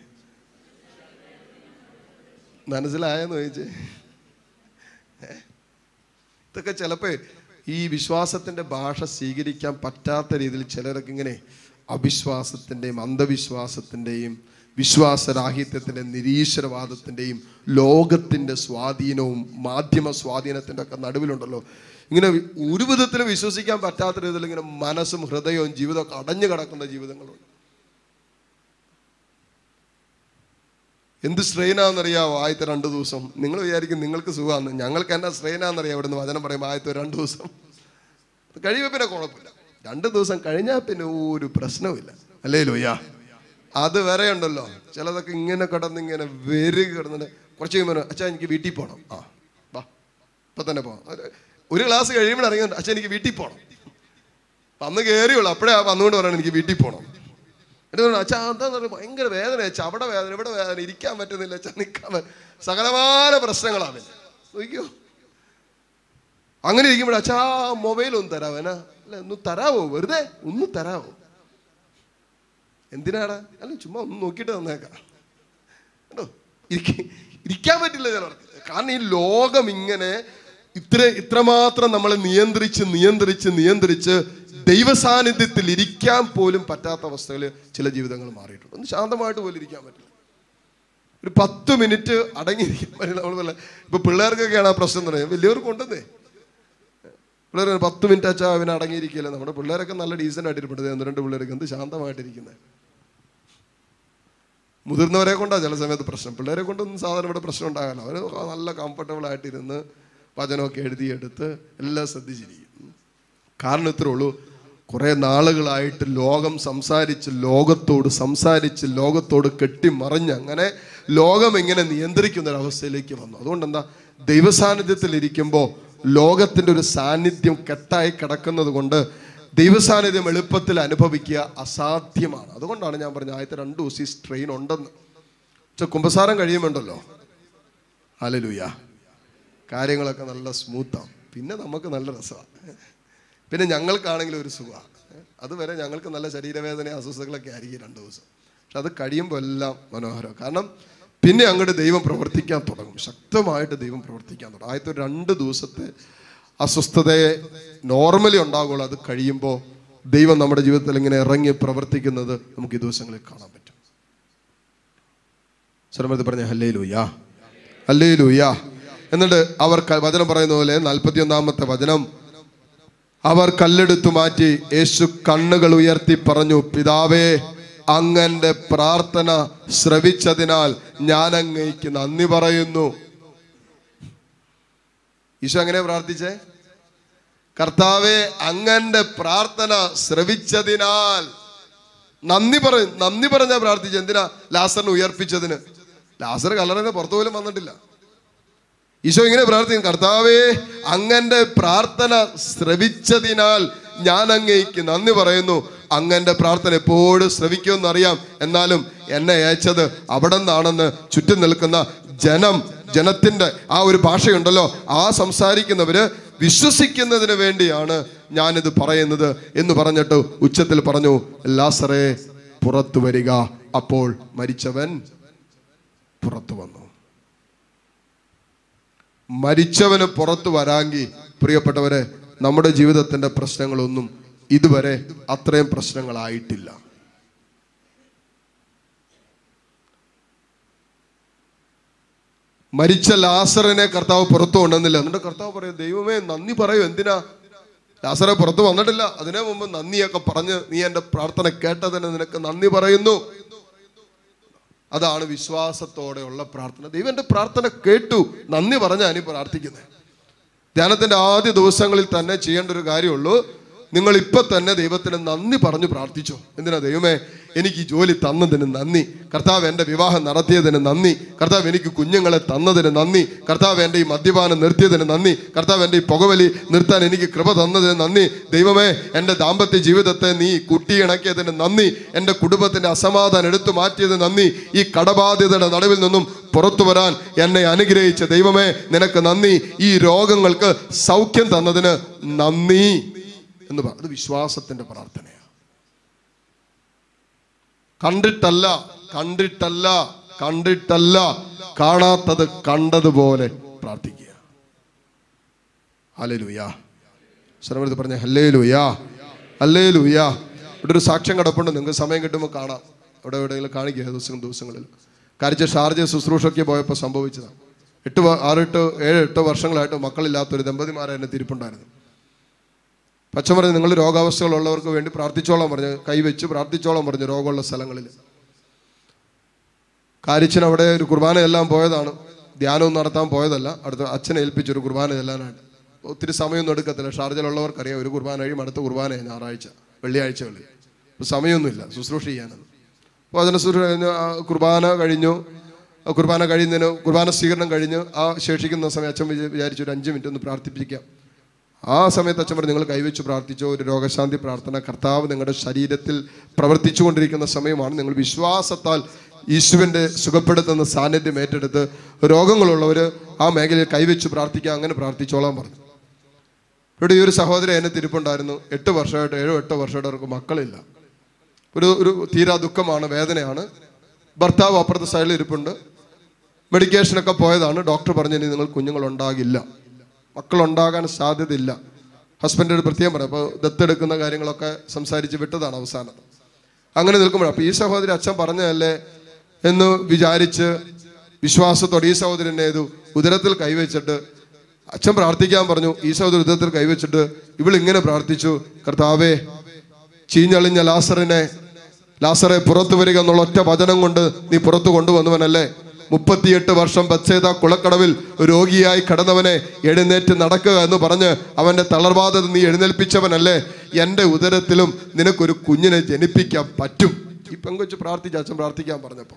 മനസ്സിലായെന്ന് ചോദിച്ചേ. ഇതൊക്കെ ചിലപ്പോൾ ഈ വിശ്വാസത്തിന്റെ ഭാഷ സ്വീകരിക്കാൻ പറ്റാത്ത രീതിയിൽ ചിലരൊക്കെ ഇങ്ങനെ അവിശ്വാസത്തിൻ്റെയും അന്ധവിശ്വാസത്തിൻ്റെയും വിശ്വാസരാഹിത്യത്തിൻ്റെ നിരീശ്വരവാദത്തിൻ്റെയും ലോകത്തിൻ്റെ സ്വാധീനവും മാധ്യമ സ്വാധീനത്തിൻ്റെ ഒക്കെ നടുവിലുണ്ടല്ലോ. ഇങ്ങനെ ഒരു വിധത്തിലും വിശ്വസിക്കാൻ പറ്റാത്ത രീതിയിൽ ഇങ്ങനെ മനസ്സും ഹൃദയവും ജീവിതമൊക്കെ അടഞ്ഞു കിടക്കുന്ന ജീവിതങ്ങളുണ്ട്. എന്ത് സ്ട്രെയിനാണെന്നറിയാവോ? ആദ്യത്തെ രണ്ട് ദിവസം നിങ്ങൾ വിചാരിക്കും നിങ്ങൾക്ക് സുഖമാണെന്ന്. ഞങ്ങൾക്ക് എന്നാ സ്ട്രെയിനാണെന്നറിയാം. ഇവിടുന്ന് വചനം പറയുമ്പോൾ ആദ്യത്തെ രണ്ട് ദിവസം കഴിയുമ്പോൾ പിന്നെ കുഴപ്പമില്ല. രണ്ട് ദിവസം കഴിഞ്ഞാൽ പിന്നെ ഒരു പ്രശ്നവുമില്ല. ഹല്ലേലൂയ. അത് വരെ ഉണ്ടല്ലോ ചിലതൊക്കെ ഇങ്ങനെ കിടന്ന് ഇങ്ങനെ വെറി കിടന്നിട്ട് കുറച്ച് കഴിയുമ്പോൾ, അച്ഛാ എനിക്ക് വീട്ടിൽ പോകണം. ആ വാ, ഇപ്പം തന്നെ പോകാം. ഒരു ക്ലാസ് കഴിയുമ്പോൾ ഇറങ്ങി, അച്ഛാ എനിക്ക് വീട്ടിൽ പോകണം. അന്ന് കയറിയുള്ളൂ, അപ്പോഴേ വന്നുകൊണ്ട് പറയണം എനിക്ക് വീട്ടിൽ പോകണം. എന്നിട്ട് പറഞ്ഞു, അച്ഛാ എന്താന്ന് പറയുക, ഭയങ്കര വേദന അച്ഛാ, അവിടെ വേദന, ഇവിടെ വേദന, ഇരിക്കാൻ പറ്റുന്നില്ല അച്ഛാ, നിൽക്കാൻ സകലമായ പ്രശ്നങ്ങളാണ്. നോക്കിയോ, അങ്ങനെ ഇരിക്കുമ്പോൾ അച്ഛാ മൊബൈൽ ഒന്ന് തരാവോ? എന്നാ അല്ല, ഒന്ന് തരാവോ? വെറുതെ ഒന്ന് തരാവോ? എന്തിനാടാ? അല്ല ചുമ്മാ ഒന്ന് നോക്കിയിട്ട് തന്നേക്കാം കേട്ടോ. ഇരിക്കാൻ പറ്റില്ല ചിലർക്ക്. കാരണം ഈ ലോകം ഇങ്ങനെ ഇത്ര ഇത്രമാത്രം നമ്മളെ നിയന്ത്രിച്ച് നിയന്ത്രിച്ച് നിയന്ത്രിച്ച് ദൈവസാന്നിധ്യത്തിൽ ഇരിക്കാൻ പോലും പറ്റാത്ത അവസ്ഥകളിൽ ചില ജീവിതങ്ങൾ മാറിയിട്ടുണ്ട്. ഒന്ന് ശാന്തമായിട്ട് പോലും ഇരിക്കാൻ പറ്റില്ല. ഒരു പത്ത് മിനിറ്റ് അടങ്ങിയിരിക്കാൻ പറ്റില്ല. നമ്മൾ ഇപ്പൊ പിള്ളേർക്കൊക്കെയാണ് ആ പ്രശ്നം എന്ന് പറയുന്നത്. വലിയവർക്ക് ഉണ്ടെന്നേ. പിള്ളേർ പത്ത് മിനിറ്റ് അച്ഛാ അവനെ അടങ്ങിയിരിക്കില്ല. നമ്മുടെ പിള്ളേരൊക്കെ നല്ല ഡീസൻ്റ് ആയിട്ടിരിപ്പുണ്ട്. ഒന്ന് രണ്ട് പിള്ളേരൊക്കെ എന്ത് ശാന്തമായിട്ടിരിക്കുന്നത്. മുതിർന്നവരെ കൊണ്ടാണ് ചില സമയത്ത് പ്രശ്നം. പിള്ളേരെ കൊണ്ടൊന്നും സാധാരണ ഇവിടെ പ്രശ്നം ഉണ്ടാകാനോ. അവർ നല്ല കംഫർട്ടബിൾ ആയിട്ടിരുന്ന് വചനമൊക്കെ എഴുതിയെടുത്ത് എല്ലാം ശ്രദ്ധിച്ചിരിക്കും. കാരണം ഇത്രേ ഉള്ളൂ, കുറേ നാളുകളായിട്ട് ലോകം സംസാരിച്ച് ലോകത്തോട് സംസാരിച്ച് ലോകത്തോട് കെട്ടിമറിഞ്ഞ് അങ്ങനെ ലോകം ഇങ്ങനെ നിയന്ത്രിക്കുന്ന ഒരവസ്ഥയിലേക്ക് വന്നു. അതുകൊണ്ട് എന്താ, ദൈവസാന്നിധ്യത്തിൽ ഇരിക്കുമ്പോൾ ലോകത്തിൻ്റെ ഒരു സാന്നിധ്യം കെട്ടായി കിടക്കുന്നത് കൊണ്ട് ദൈവസാന്നിധ്യം എളുപ്പത്തിൽ അനുഭവിക്കുക അസാധ്യമാണ്. അതുകൊണ്ടാണ് ഞാൻ പറഞ്ഞത് ആദ്യത്തെ രണ്ട് ദിവസം ഈ സ്ട്രെയിൻ ഉണ്ടെന്ന്. പക്ഷെ കുമ്പസാരം കഴിയുമുണ്ടല്ലോ, ഹല്ലേലൂയ, കാര്യങ്ങളൊക്കെ നല്ല സ്മൂത്താണ്. പിന്നെ നമുക്ക് നല്ല രസമാണ്. പിന്നെ ഞങ്ങൾക്കാണെങ്കിലും ഒരു സുഖമാണ്. അതുവരെ ഞങ്ങൾക്ക് നല്ല ശരീരവേദന അസ്വസ്ഥതകളൊക്കെ ആയിരിക്കും രണ്ട് ദിവസം. പക്ഷെ അത് കഴിയുമ്പോൾ എല്ലാം മനോഹരം. കാരണം പിന്നെ അങ്ങോട്ട് ദൈവം പ്രവർത്തിക്കാൻ തുടങ്ങും. ശക്തമായിട്ട് ദൈവം പ്രവർത്തിക്കാൻ തുടങ്ങും. ആദ്യത്തെ രണ്ട് ദിവസത്തെ അസ്വസ്ഥതയെ നോർമലി ഉണ്ടാകുള്ളൂ. അത് കഴിയുമ്പോൾ ദൈവം നമ്മുടെ ജീവിതത്തിൽ ഇങ്ങനെ ഇറങ്ങി പ്രവർത്തിക്കുന്നത് നമുക്ക് ഈ ദിവസങ്ങളിൽ കാണാൻ പറ്റും. സ്വരമെടുത്ത് പറഞ്ഞ ഹല്ലേലൂയാ, ഹല്ലേലൂയാ. എന്നിട്ട് അവർ വചനം പറയുന്ന പോലെ നാൽപ്പത്തി ഒന്നാമത്തെ വചനം, അവർ കല്ലെടുത്തു മാറ്റി. യേശു കണ്ണുകൾ ഉയർത്തി പറഞ്ഞു, പിതാവേ, അങ്ങന്റെ പ്രാർത്ഥന ശ്രവിച്ചതിനാൽ ഞാൻ അങ്ങേക്ക് നന്ദി പറയുന്നു. ഈശോ എങ്ങനെ പ്രാർത്ഥിച്ചേ? കർത്താവേ, അങ്ങന്റെ പ്രാർത്ഥന ശ്രവിച്ചതിനാൽ നന്ദി പറ നന്ദി പറഞ്ഞാ പ്രാർത്ഥിച്ചു. എന്തിനാ? ലാസറിനെ ഉയർപ്പിച്ചതിന്. ലാസർ കല്ലറയുടെ പുറത്തു പോലും വന്നിട്ടില്ല. ഈശോ ഇങ്ങനെ പ്രാർത്ഥിക്കും, കർത്താവേ, അങ്ങന്റെ പ്രാർത്ഥന ശ്രവിച്ചതിനാൽ ഞാൻ അങ്ങേക്ക് നന്ദി പറയുന്നു. അങ്ങന്റെ പ്രാർത്ഥന എപ്പോഴും ശ്രവിക്കുമെന്നറിയാം, എന്നാലും എന്നെ അയച്ചത് അവിടെ നിന്നാണെന്ന് ചുറ്റും നിൽക്കുന്ന ജനം, ജനത്തിന്റെ ആ ഒരു ഭാഷയുണ്ടല്ലോ, ആ സംസാരിക്കുന്നവര് വിശ്വസിക്കുന്നതിന് വേണ്ടിയാണ് ഞാനിത് പറയുന്നത് എന്ന് പറഞ്ഞിട്ട് ഉച്ചത്തിൽ പറഞ്ഞു, ലാസറേ പുറത്തു വരിക. അപ്പോൾ മരിച്ചവൻ പുറത്തു വന്നു. മരിച്ചവന് പുറത്തു വരാമെങ്കിൽ പ്രിയപ്പെട്ടവരെ, നമ്മുടെ ജീവിതത്തിന്റെ പ്രശ്നങ്ങളൊന്നും ഇതുവരെ അത്രയും പ്രശ്നങ്ങളായിട്ടില്ല. മരിച്ച ലാസറിനെ കർത്താവ് പുറത്തു കൊണ്ടുവന്നില്ല. എന്നിട്ട് കർത്താവ് പറയും, ദൈവമേ നന്ദി പറയൂ. എന്തിനാ? ലാസറെ പുറത്തു വന്നിട്ടില്ല, അതിനു മുമ്പ് നന്ദിയൊക്കെ പറഞ്ഞ് നീ എൻ്റെ പ്രാർത്ഥന കേട്ടതിന് നിനക്ക് നന്ദി പറയുന്നു. അതാണ് വിശ്വാസത്തോടെയുള്ള പ്രാർത്ഥന. ദൈവം എൻ്റെ പ്രാർത്ഥന കേട്ടു, നന്ദി പറഞ്ഞാണ് ഇനി പ്രാർത്ഥിക്കുന്നത്. ധ്യാനത്തിന്റെ ആദ്യ ദിവസങ്ങളിൽ തന്നെ ചെയ്യേണ്ട ഒരു കാര്യമുള്ളൂ, നിങ്ങൾ ഇപ്പൊ തന്നെ ദൈവത്തിന് നന്ദി പറഞ്ഞു പ്രാർത്ഥിച്ചോ. എന്തിനാ? ദൈവമേ, എനിക്ക് ഈ ജോലി തന്നതിന് നന്ദി. കർത്താവ് എൻ്റെ വിവാഹം നടത്തിയതിന് നന്ദി. കർത്താവ് എനിക്ക് കുഞ്ഞുങ്ങളെ തന്നതിന് നന്ദി. കർത്താവ് എൻ്റെ ഈ മദ്യപാനം നിർത്തിയതിന് നന്ദി. കർത്താവ് എൻ്റെ ഈ പുകവലി നിർത്താൻ എനിക്ക് കൃപ തന്നതിന് നന്ദി. ദൈവമേ, എൻ്റെ ദാമ്പത്യ ജീവിതത്തെ നീ കുട്ടിയിണക്കിയതിന് നന്ദി. എൻ്റെ കുടുംബത്തിൻ്റെ അസമാധാനം എടുത്തു മാറ്റിയതിന് നന്ദി. ഈ കടബാധ്യതയുടെ നടുവിൽ നിന്നും പുറത്തു വരാൻ എന്നെ അനുഗ്രഹിച്ച ദൈവമേ നിനക്ക് നന്ദി. ഈ രോഗങ്ങൾക്ക് സൗഖ്യം തന്നതിന് നന്ദി എന്ന് പറ. അത് വിശ്വാസത്തിന്റെ പ്രാർത്ഥനയാണ്. കണ്ടിട്ടല്ല കണ്ടിട്ടല്ല കണ്ടിട്ടല്ല കാണാത്തത് കണ്ടതുപോലെ പ്രാർത്ഥിക്കുക. ഹല്ലേലൂയാ. ശ്രമത്തിൽ പറഞ്ഞ ഹല്ലേലൂയാ, ഹല്ലേലൂയാ. ഇവിടെ ഒരു സാക്ഷ്യം കിടപ്പുണ്ട്, നിങ്ങൾക്ക് സമയം കിട്ടുമ്പോൾ കാണാം. ഇവിടെ എവിടെയെങ്കിലും കാണിക്കുക ദിവസം ദിവസങ്ങളിൽ. കാരിച്ച ഷാർജ ശുശ്രൂഷയ്ക്ക് പോയപ്പോൾ സംഭവിച്ചതാണ്. എട്ട് ആറെട്ട് ഏഴ് എട്ടോ വർഷങ്ങളായിട്ട് മക്കളില്ലാത്തൊരു ദമ്പതിമാരെ എന്നെ തിരിപ്പുണ്ടായിരുന്നു. പച്ച പറഞ്ഞ്, നിങ്ങൾ രോഗാവസ്ഥകളുള്ളവർക്ക് വേണ്ടി പ്രാർത്ഥിച്ചോളാൻ പറഞ്ഞു, കൈവച്ച് പ്രാർത്ഥിച്ചോളാൻ പറഞ്ഞു രോഗമുള്ള സ്ഥലങ്ങളിൽ. കാരിച്ചൻ അവിടെ ഒരു കുർബാന എല്ലാം പോയതാണ്, ധ്യാനവും നടത്താൻ പോയതല്ല. അടുത്ത അച്ഛനെ ഏൽപ്പിച്ചൊരു കുർബാന ചെല്ലാനായിട്ട്. ഒത്തിരി സമയമൊന്നും എടുക്കത്തില്ല, ഷാർജയിലുള്ളവർക്കറിയാം. ഒരു കുർബാന കഴിയും അടുത്ത കുർബാനയാണ് ഞായറാഴ്ച വെള്ളിയാഴ്ചകളിൽ. അപ്പോൾ സമയമൊന്നുമില്ല ശുശ്രൂഷ ചെയ്യാനത്. അപ്പോൾ അതിന് ശുശ്രൂഷ കഴിഞ്ഞ് കുർബാന കഴിഞ്ഞു. കുർബാന കഴിയുന്നതിന് കുർബാന സ്വീകരണം കഴിഞ്ഞ് ആ ശേഷിക്കുന്ന സമയം അച്ഛൻ വിചാരിച്ചു ഒരു അഞ്ച് മിനിറ്റ് ഒന്ന് പ്രാർത്ഥിപ്പിക്കാം. ആ സമയത്ത് അച്ഛൻ പറഞ്ഞു, നിങ്ങൾ കൈവച്ച് പ്രാർത്ഥിച്ചോ. ഒരു രോഗശാന്തി പ്രാർത്ഥന. കർത്താവ് നിങ്ങളുടെ ശരീരത്തിൽ പ്രവർത്തിച്ചു കൊണ്ടിരിക്കുന്ന സമയമാണ്. നിങ്ങൾ വിശ്വാസത്താൽ യേശുവിൻ്റെ സുഖപ്പെടുത്തുന്ന സാന്നിധ്യം ഏറ്റെടുത്ത് രോഗങ്ങളുള്ളവർ ആ മേഖലയിൽ കൈവച്ച് പ്രാർത്ഥിക്കുക. അങ്ങനെ പ്രാർത്ഥിച്ചോളാൻ പറഞ്ഞു. ഇവിടെ ഈ ഒരു സഹോദരൻ എന്നെ തിരിപ്പുണ്ടായിരുന്നു. എട്ട് വർഷമായിട്ട് ഏഴോ എട്ടോ വർഷമായിട്ട് അവർക്ക് മക്കളില്ല. ഒരു ഒരു തീരാ ദുഃഖമാണ്, വേദനയാണ്. ഭർത്താവ് അപ്പുറത്തെ സൈഡിൽ ഇരിപ്പുണ്ട്. മെഡിക്കേഷനൊക്കെ പോയതാണ്. ഡോക്ടർ പറഞ്ഞു, ഇനി നിങ്ങൾ കുഞ്ഞുങ്ങളുണ്ടാകില്ല, മക്കളുണ്ടാകാൻ സാധ്യതയില്ല. ഹസ്ബൻഡ് പ്രത്യേകം പറയാം. അപ്പോൾ ദത്തെടുക്കുന്ന കാര്യങ്ങളൊക്കെ സംസാരിച്ച് വിട്ടതാണ് അവസാനം. അങ്ങനെ നിൽക്കുമ്പോൾ അപ്പോൾ ഈ സഹോദരി അച്ഛൻ പറഞ്ഞതല്ലേ എന്ന് വിചാരിച്ച് വിശ്വാസത്തോടെ ഈ സഹോദരനെ ഏതു ഉദരത്തിൽ കൈവച്ചിട്ട് അച്ഛൻ പ്രാർത്ഥിക്കാൻ പറഞ്ഞു. ഈ സഹോദരി ഉദരത്തിൽ കൈവച്ചിട്ട് ഇവളിങ്ങനെ പ്രാർത്ഥിച്ചു, കർത്താവേ, ചീഞ്ഞളിഞ്ഞ ലാസറിനെ ലാസറെ പുറത്തു വരിക എന്നുള്ള ഒറ്റ വചനം കൊണ്ട് നീ പുറത്തു കൊണ്ടുവന്നവനല്ലേ. മുപ്പത്തിയെട്ട് വർഷം ബത്സേദ കുളക്കടവിൽ രോഗിയായി കിടന്നവനെ എഴുന്നേറ്റ് നടക്കുക എന്ന് പറഞ്ഞ് അവൻ്റെ തളർവാദം നീ എഴുന്നേൽപ്പിച്ചവനല്ലേ. എൻ്റെ ഉദരത്തിലും നിനക്കൊരു കുഞ്ഞിനെ ജനിപ്പിക്കാൻ പറ്റും. ഈ പെങ്കൊച്ച് പ്രാർത്ഥിച്ച അച്ഛൻ പ്രാർത്ഥിക്കാൻ പറഞ്ഞപ്പോൾ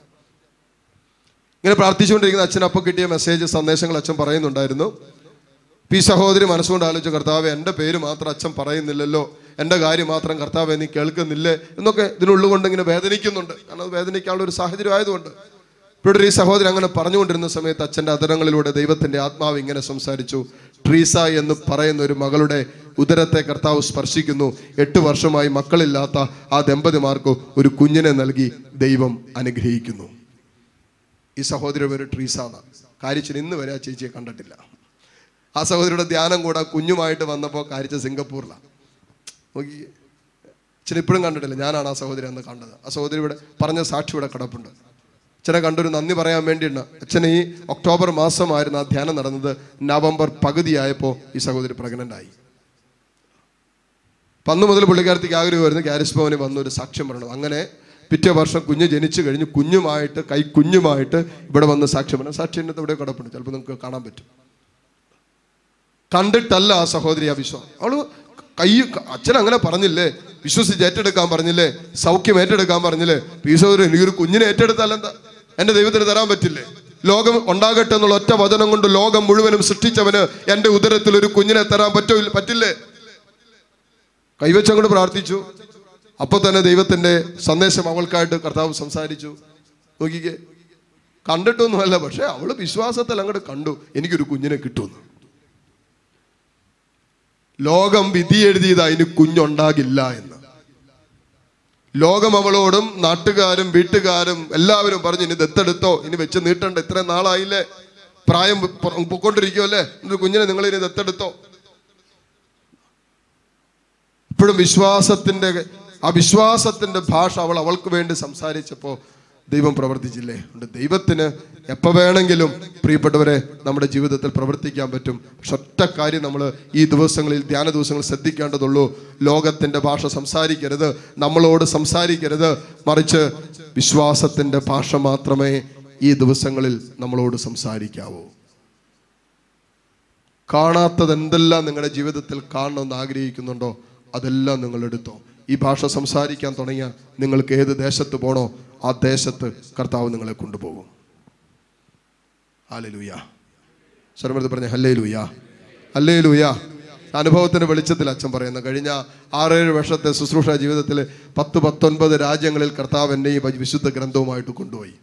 ഇങ്ങനെ പ്രാർത്ഥിച്ചുകൊണ്ടിരിക്കുന്ന അച്ഛൻ അപ്പോൾ കിട്ടിയ മെസ്സേജ് സന്ദേശങ്ങൾ അച്ഛൻ പറയുന്നുണ്ടായിരുന്നു. ഈ സഹോദരി മനസ്സുകൊണ്ട് ആലോചിച്ചു, കർത്താവ് എൻ്റെ പേര് മാത്രം അച്ഛൻ പറയുന്നില്ലല്ലോ, എൻ്റെ കാര്യം മാത്രം കർത്താവ് നീ കേൾക്കുന്നില്ലേ എന്നൊക്കെ ഇതിനുള്ളുകൊണ്ട് ഇങ്ങനെ വേദനിക്കുന്നുണ്ട്. കാരണം അത് വേദനിക്കാനുള്ള ഒരു സാഹചര്യം ആയതുകൊണ്ട്. ഇവിടെ ഈ സഹോദരൻ അങ്ങനെ പറഞ്ഞുകൊണ്ടിരുന്ന സമയത്ത് അച്ഛൻ്റെ അധരങ്ങളിലൂടെ ദൈവത്തിൻ്റെ ആത്മാവ് ഇങ്ങനെ സംസാരിച്ചു. ട്രീസ എന്ന് പറയുന്ന ഒരു മകളുടെ ഉദരത്തെ കർത്താവ് സ്പർശിക്കുന്നു. എട്ട് വർഷമായി മക്കളില്ലാത്ത ആ ദമ്പതിമാർക്ക് ഒരു കുഞ്ഞിനെ നൽകി ദൈവം അനുഗ്രഹിക്കുന്നു. ഈ സഹോദരി പേര് ട്രീസ. കാരിച്ചൻ ഇന്ന് വരെ ആ ചേച്ചിയെ കണ്ടിട്ടില്ല. ആ സഹോദരിയുടെ ധ്യാനം കൂടാ കുഞ്ഞുമായിട്ട് വന്നപ്പോൾ കാരിച്ച സിംഗപ്പൂരിലാണ്. നോക്കി, അച്ഛൻ ഇപ്പോഴും കണ്ടിട്ടില്ല. ഞാനാണ് ആ സഹോദരി അന്ന് കണ്ടത്. ആ സഹോദരി ഇവിടെ പറഞ്ഞ സാക്ഷി ഇവിടെ കിടപ്പുണ്ട്. അച്ഛനെ കണ്ടൊരു നന്ദി പറയാൻ വേണ്ടിയിട്ട് അച്ഛൻ ഈ ഒക്ടോബർ മാസമായിരുന്നു ആ ധ്യാനം നടന്നത്. നവംബർ പകുതിയായപ്പോൾ ഈ സഹോദരി പ്രഗ്നൻ്റ് ആയി. അപ്പം അന്ന് മുതൽ പുള്ളിക്കാരത്തേക്ക് ആഗ്രഹമായിരുന്നു ക്യാരിസ് ഭവനിൽ വന്നൊരു സാക്ഷ്യം പറയണം. അങ്ങനെ പിറ്റേ വർഷം കുഞ്ഞ് ജനിച്ചു കഴിഞ്ഞ് കുഞ്ഞുമായിട്ട് കൈ കുഞ്ഞുമായിട്ട് ഇവിടെ വന്ന് സാക്ഷ്യം പറയണം. സാക്ഷി എന്നത് ഇവിടെ കിടപ്പുണ്ട്, ചിലപ്പോൾ നിങ്ങൾക്ക് കാണാൻ പറ്റും. കണ്ടിട്ടല്ല ആ സഹോദരി ആ വിശ്വാസം. അവള് കൈ അച്ഛൻ അങ്ങനെ പറഞ്ഞില്ലേ, വിശ്വസിച്ച് ഏറ്റെടുക്കാൻ പറഞ്ഞില്ലേ, സൗഖ്യം ഏറ്റെടുക്കാൻ പറഞ്ഞില്ലേ. ഈ സഹോദരി എനിക്കൊരു കുഞ്ഞിനെ ഏറ്റെടുത്താൽ എന്താ, എൻ്റെ ദൈവത്തിന് തരാൻ പറ്റില്ലേ? ലോകം ഉണ്ടാകട്ടെ എന്നുള്ള ഒറ്റ വചനം കൊണ്ട് ലോകം മുഴുവനും സൃഷ്ടിച്ചവന് എൻ്റെ ഉദരത്തിൽ ഒരു കുഞ്ഞിനെ തരാൻ പറ്റോ പറ്റില്ലേ? കൈവച്ചങ്ങോട്ട് പ്രാർത്ഥിച്ചു. അപ്പൊ തന്നെ ദൈവത്തിന്റെ സന്ദേശം അവൾക്കായിട്ട് കർത്താവ് സംസാരിച്ചു. നോക്കിക്കേ, കണ്ടിട്ടൊന്നുമല്ല, പക്ഷെ അവള് വിശ്വാസത്തിൽ അങ്ങോട്ട് കണ്ടു എനിക്കൊരു കുഞ്ഞിനെ കിട്ടുമെന്ന്. ലോകം വിധി എഴുതിയതാ ഇനി കുഞ്ഞുണ്ടാകില്ല എന്ന്. ലോകം അവളോടും നാട്ടുകാരും വീട്ടുകാരും എല്ലാവരും പറഞ്ഞു ഇനി ദത്തെടുത്തോ, ഇനി വെച്ച് നീട്ടണ്ട, ഇത്രയും നാളായില്ലേ, പ്രായം പൊക്കൊണ്ടിരിക്കുമല്ലേ, ഒരു കുഞ്ഞിനെ നിങ്ങൾ ഇനി ദത്തെടുത്തോ. ഇപ്പോഴും വിശ്വാസത്തിന്റെ ആ വിശ്വാസത്തിന്റെ ഭാഷ അവൾ അവൾക്ക് വേണ്ടി സംസാരിച്ചപ്പോൾ ദൈവം പ്രവർത്തിച്ചില്ലേ. ദൈവത്തിന് എപ്പോൾ വേണമെങ്കിലും പ്രിയപ്പെട്ടവരെ നമ്മുടെ ജീവിതത്തിൽ പ്രവർത്തിക്കാൻ പറ്റും. പക്ഷെ ഒറ്റ കാര്യം നമ്മൾ ഈ ദിവസങ്ങളിൽ ധ്യാന ദിവസങ്ങൾ ശ്രദ്ധിക്കേണ്ടതുള്ളൂ. ലോകത്തിന്റെ ഭാഷ സംസാരിക്കരുത്, നമ്മളോട് സംസാരിക്കരുത്. മറിച്ച് വിശ്വാസത്തിന്റെ ഭാഷ മാത്രമേ ഈ ദിവസങ്ങളിൽ നമ്മളോട് സംസാരിക്കാവൂ. കാണാത്തത് എന്തെല്ലാം നിങ്ങളുടെ ജീവിതത്തിൽ കാണണമെന്ന് ആഗ്രഹിക്കുന്നുണ്ടോ അതെല്ലാം നിങ്ങൾ എടുത്തോ. ഈ ഭാഷ സംസാരിക്കാൻ തുടങ്ങിയാൽ നിങ്ങൾക്ക് ഏത് ദേശത്ത് പോണോ ആ ദേശത്ത് കർത്താവ് നിങ്ങളെ കൊണ്ടുപോകും. ഹല്ലേലൂയ. സ്വരമെടുത്ത് പറഞ്ഞ ഹല്ലേലൂയ, ഹല്ലേലൂയ. അനുഭവത്തിന്റെ വെളിച്ചത്തിൽ അച്ഛൻ പറയുന്ന കഴിഞ്ഞ ആറേഴ് വർഷത്തെ ശുശ്രൂഷ ജീവിതത്തിൽ പത്ത് പത്തൊൻപത് രാജ്യങ്ങളിൽ കർത്താവ് എന്നെ ഈ വിശുദ്ധ ഗ്രന്ഥവുമായിട്ട് കൊണ്ടുപോയി.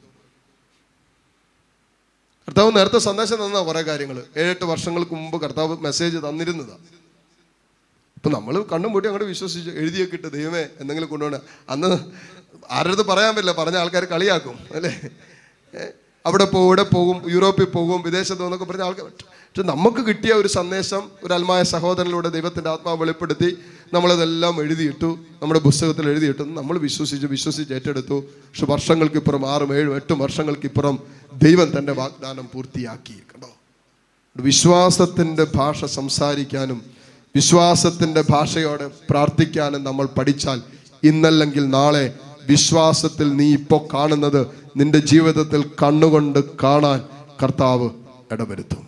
കർത്താവ് നേരത്തെ സന്ദേശം തന്ന കുറെ കാര്യങ്ങൾ ഏഴെട്ട് വർഷങ്ങൾക്ക് മുമ്പ് കർത്താവ് മെസ്സേജ് തന്നിരുന്നതാണ്. ഇപ്പം നമ്മൾ കണ്ണും പൂട്ടി അങ്ങോട്ട് വിശ്വസിച്ച് എഴുതിയൊക്കെ ഇട്ട് ദൈവമേ എന്തെങ്കിലും കൊണ്ടുപോകണ. അന്ന് ആരടുത്ത് പറയാൻ പറ്റില്ല, പറഞ്ഞ ആൾക്കാർ കളിയാക്കും അല്ലേ. അവിടെ പോകും, ഇവിടെ പോകും, യൂറോപ്പിൽ പോകും, വിദേശത്ത് എന്നൊക്കെ പറഞ്ഞ ആൾക്കാർ. പക്ഷെ നമുക്ക് കിട്ടിയ ഒരു സന്ദേശം ഒരു അൽമായ സഹോദരനിലൂടെ ദൈവത്തിൻ്റെ ആത്മാവ് വെളിപ്പെടുത്തി നമ്മളതെല്ലാം എഴുതിയിട്ടു, നമ്മുടെ പുസ്തകത്തിൽ എഴുതിയിട്ടു. നമ്മൾ വിശ്വസിച്ച് വിശ്വസിച്ച് ഏറ്റെടുത്തു. പക്ഷെ വർഷങ്ങൾക്കിപ്പുറം, ആറും ഏഴും എട്ടും വർഷങ്ങൾക്കിപ്പുറം ദൈവം തൻ്റെ വാഗ്ദാനം പൂർത്തിയാക്കി. കണ്ടോ, വിശ്വാസത്തിൻ്റെ ഭാഷ സംസാരിക്കാനും വിശ്വാസത്തിൻ്റെ ഭാഷയോടെ പ്രാർത്ഥിക്കാനും നമ്മൾ പഠിച്ചാൽ ഇന്നല്ലെങ്കിൽ നാളെ വിശ്വാസത്തിൽ നീ ഇപ്പോൾ കാണുന്നത് നിന്റെ ജീവിതത്തിൽ കണ്ണുകൊണ്ട് കാണാൻ കർത്താവ് ഇടവരുത്തും.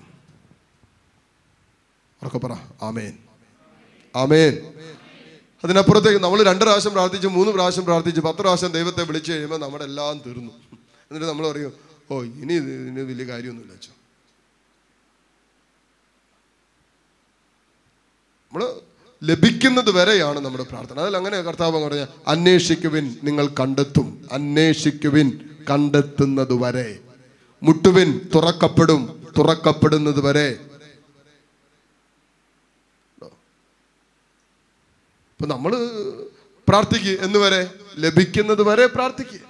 ഉറക്കെ പറ ആമേൻ, ആമേൻ. അതിനപ്പുറത്തേക്ക് നമ്മൾ രണ്ട് പ്രാവശ്യം പ്രാർത്ഥിച്ച്, മൂന്ന് പ്രാവശ്യം പ്രാർത്ഥിച്ച്, പത്ത് പ്രാവശ്യം ദൈവത്തെ വിളിച്ചു കഴിയുമ്പോൾ നമ്മുടെ എല്ലാം തീർന്നു. എന്നിട്ട് നമ്മൾ പറയും ഓ ഇനി ഇതിന് വലിയ കാര്യമൊന്നുമില്ല അച്ഛൻ. നമ്മൾ ലഭിക്കുന്നത് വരെയാണ് നമ്മുടെ പ്രാർത്ഥന. അതിൽ അങ്ങനെ കർത്താവ് പറഞ്ഞ അന്വേഷിക്കുവിൻ നിങ്ങൾ കണ്ടെത്തും, അന്വേഷിക്കുവിൻ കണ്ടെത്തുന്നത് വരെ, മുട്ടുവിൻ തുറക്കപ്പെടും, തുറക്കപ്പെടുന്നത് വരെ. ഇപ്പൊ നമ്മള് പ്രാർത്ഥിക്കുക എന്ന് വരെ, ലഭിക്കുന്നത് വരെ പ്രാർത്ഥിക്കുക.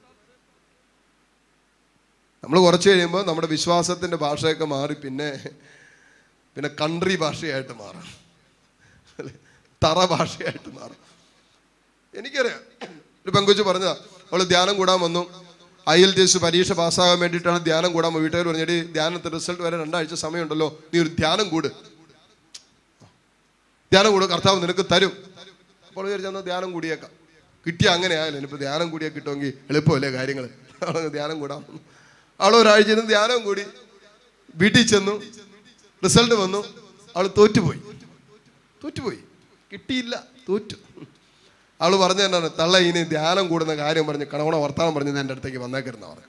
നമ്മൾ കുറച്ച് കഴിയുമ്പോൾ നമ്മുടെ വിശ്വാസത്തിന്റെ ഭാഷയൊക്കെ മാറി പിന്നെ പിന്നെ കൺട്രി ഭാഷയായിട്ട് മാറും, തറ ഭാഷയായിട്ട് മാറും. എനിക്കറിയാം, ഒരു പെങ്കൊച്ച് പറഞ്ഞതാ, അവള് ധ്യാനം കൂടാൻ വന്നു. ഐ എൽ ടി എസ് പരീക്ഷ പാസ്സാകാൻ വേണ്ടിയിട്ടാണ് ധ്യാനം കൂടാൻ. വീട്ടുകാർ പറഞ്ഞിട്ട് ധ്യാനത്തെ റിസൾട്ട് വരെ രണ്ടാഴ്ച സമയമുണ്ടല്ലോ, നീ ഒരു ധ്യാനം കൂട്, ധ്യാനം കൂട്, കർത്താവ് നിനക്ക് തരും. അപ്പോൾ വിചാരിച്ചാൽ ധ്യാനം കൂടിയേക്കാം. കിട്ടിയ അങ്ങനെ ആയാലും ഇനിയിപ്പോൾ ധ്യാനം കൂടിയാൽ കിട്ടുമെങ്കിൽ എളുപ്പമല്ലേ കാര്യങ്ങൾ. അവൾ ധ്യാനം കൂടാം. അവൾ ഒരാഴ്ച ഇരുന്ന് ധ്യാനം കൂടി, വീട്ടിൽ ചെന്നു, റിസൾട്ട് വന്നു, അവൾ തോറ്റുപോയി. തോറ്റുപോയി കിട്ടിയില്ല, തോറ്റു. അവൾ പറഞ്ഞു തന്നെയാണ്, തള്ള ഇനി ധ്യാനം കൂടുന്ന കാര്യം പറഞ്ഞ് കണവണ വർത്താനം പറഞ്ഞ് എൻ്റെ അടുത്തേക്ക് വന്നേക്കരുന്ന പറഞ്ഞു.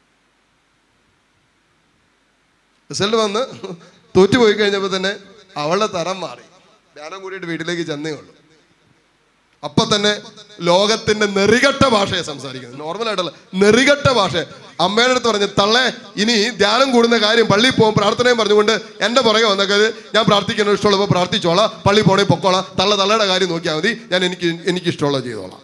റിസൾട്ട് വന്ന് തോറ്റുപോയി കഴിഞ്ഞപ്പോൾ തന്നെ അവളുടെ തരം മാറി. ധ്യാനം കൂടിയിട്ട് വീട്ടിലേക്ക് ചെന്നേ ഉള്ളൂ. അപ്പൊ തന്നെ ലോകത്തിന്റെ നെറികെട്ട ഭാഷയെ സംസാരിക്കുന്നത്, നോർമലായിട്ടല്ല, നെറികെട്ട ഭാഷ. അമ്മയുടെ അടുത്ത് പറഞ്ഞ് തള്ളേ ഇനി ധ്യാനം കൂടുന്ന കാര്യം പള്ളിയിൽ പോകും പ്രാർത്ഥനയും പറഞ്ഞുകൊണ്ട് എൻ്റെ പുറകെ വന്നേക്കത്, ഞാൻ പ്രാർത്ഥിക്കുന്ന ഇഷ്ടമുള്ളപ്പോൾ പ്രാർത്ഥിച്ചോളാം, പള്ളി പോണേ പൊക്കോളാം, തള്ള തള്ളയുടെ കാര്യം നോക്കിയാൽ മതി, ഞാൻ എനിക്ക് എനിക്ക് ഇഷ്ടമുള്ളത് ചെയ്തോളാം.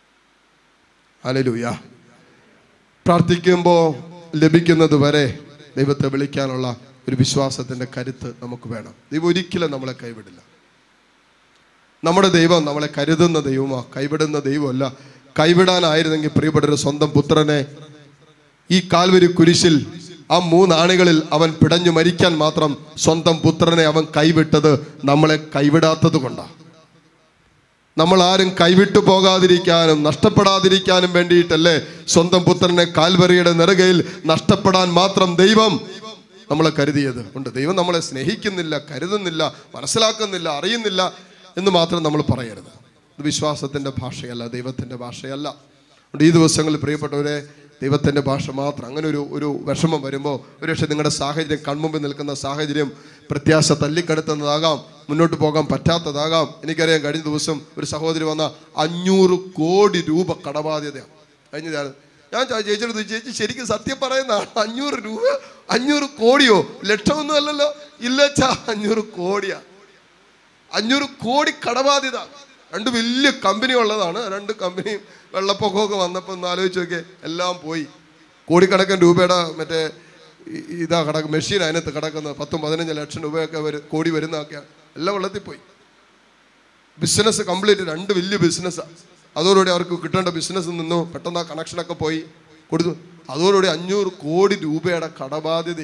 ഹല്ലേലൂയ. പ്രാർത്ഥിക്കുമ്പോൾ ലഭിക്കുന്നത് വരെ ദൈവത്തെ വിളിക്കാനുള്ള ഒരു വിശ്വാസത്തിൻ്റെ കരുത്ത് നമുക്ക് വേണം. ദൈവം ഒരിക്കലും നമ്മളെ കൈവിടില്ല. നമ്മുടെ ദൈവം നമ്മളെ കരുതുന്ന ദൈവമാണ്, കൈവിടുന്ന ദൈവമല്ല. കൈവിടാനായിരുന്നെങ്കിൽ പ്രിയപ്പെട്ടൊരു സ്വന്തം പുത്രനെ ഈ കാൽവരി കുരിശിൽ ആ മൂന്നാണികളിൽ അവൻ പിടഞ്ഞു മരിക്കാൻ മാത്രം സ്വന്തം പുത്രനെ അവൻ കൈവിട്ടത് നമ്മളെ കൈവിടാത്തത് കൊണ്ടാണ്. നമ്മൾ ആരും കൈവിട്ടു പോകാതിരിക്കാനും നഷ്ടപ്പെടാതിരിക്കാനും വേണ്ടിയിട്ടല്ലേ സ്വന്തം പുത്രനെ കാൽവരിയുടെ നെറുകയിൽ നഷ്ടപ്പെടാൻ മാത്രം ദൈവം നമ്മളെ കരുതിയത് ഉണ്ട്. ദൈവം നമ്മളെ സ്നേഹിക്കുന്നില്ല, കരുതുന്നില്ല, മനസ്സിലാക്കുന്നില്ല, അറിയുന്നില്ല എന്ന് മാത്രം നമ്മൾ പറയരുത്. ഇത് വിശ്വാസത്തിൻ്റെ ഭാഷയല്ല, ദൈവത്തിൻ്റെ ഭാഷയല്ല. അതുകൊണ്ട് ഈ ദിവസങ്ങളിൽ പ്രിയപ്പെട്ടവരെ, ദൈവത്തിൻ്റെ ഭാഷ മാത്രം. അങ്ങനെ ഒരു ഒരു വിഷമം വരുമ്പോൾ ഒരുപക്ഷെ നിങ്ങളുടെ സാഹചര്യം, കൺമുമ്പിൽ നിൽക്കുന്ന സാഹചര്യം പ്രത്യാശ തല്ലിക്കെടുത്തുന്നതാകാം, മുന്നോട്ട് പോകാൻ പറ്റാത്തതാകാം. എനിക്കറിയാം, കഴിഞ്ഞ ദിവസം ഒരു സഹോദരി വന്ന അഞ്ഞൂറ് കോടി രൂപ കടബാധ്യതയാണ്. കഴിഞ്ഞതാണ് ഞാൻ ചേച്ചിയുടെ ചേച്ചി ശരിക്കും സത്യം പറയുന്നതാണ്. അഞ്ഞൂറ് രൂപ അഞ്ഞൂറ് കോടിയോ ലക്ഷമൊന്നും അല്ലല്ലോ, ഇല്ലച്ചാ അഞ്ഞൂറ് കോടിയാ. അഞ്ഞൂറ് കോടി കടബാധ്യത. രണ്ട് വലിയ കമ്പനി ഉള്ളതാണ്. രണ്ട് കമ്പനിയും വെള്ളപ്പൊക്കമൊക്കെ വന്നപ്പോൾ ഒന്ന് ആലോചിച്ച് നോക്കിയേ, എല്ലാം പോയി. കോടിക്കണക്കിന് രൂപയുടെ മറ്റേ ഇതാ കിടക്കും, മെഷീൻ അതിനകത്ത് കിടക്കുന്നത് പത്തും പതിനഞ്ച് ലക്ഷം രൂപയൊക്കെ വരും, കോടി വരുന്നതൊക്കെയാണ്. എല്ലാം വെള്ളത്തിൽ പോയി. ബിസിനസ് കംപ്ലീറ്റ്, രണ്ട് വലിയ ബിസിനസ്സാണ്. അതോടുകൂടി അവർക്ക് കിട്ടേണ്ട ബിസിനസ് നിന്നു, പെട്ടെന്ന് ആ കണക്ഷനൊക്കെ പോയി കൊടുത്തു. അതോടുകൂടി അഞ്ഞൂറ് കോടി രൂപയുടെ കടബാധ്യത.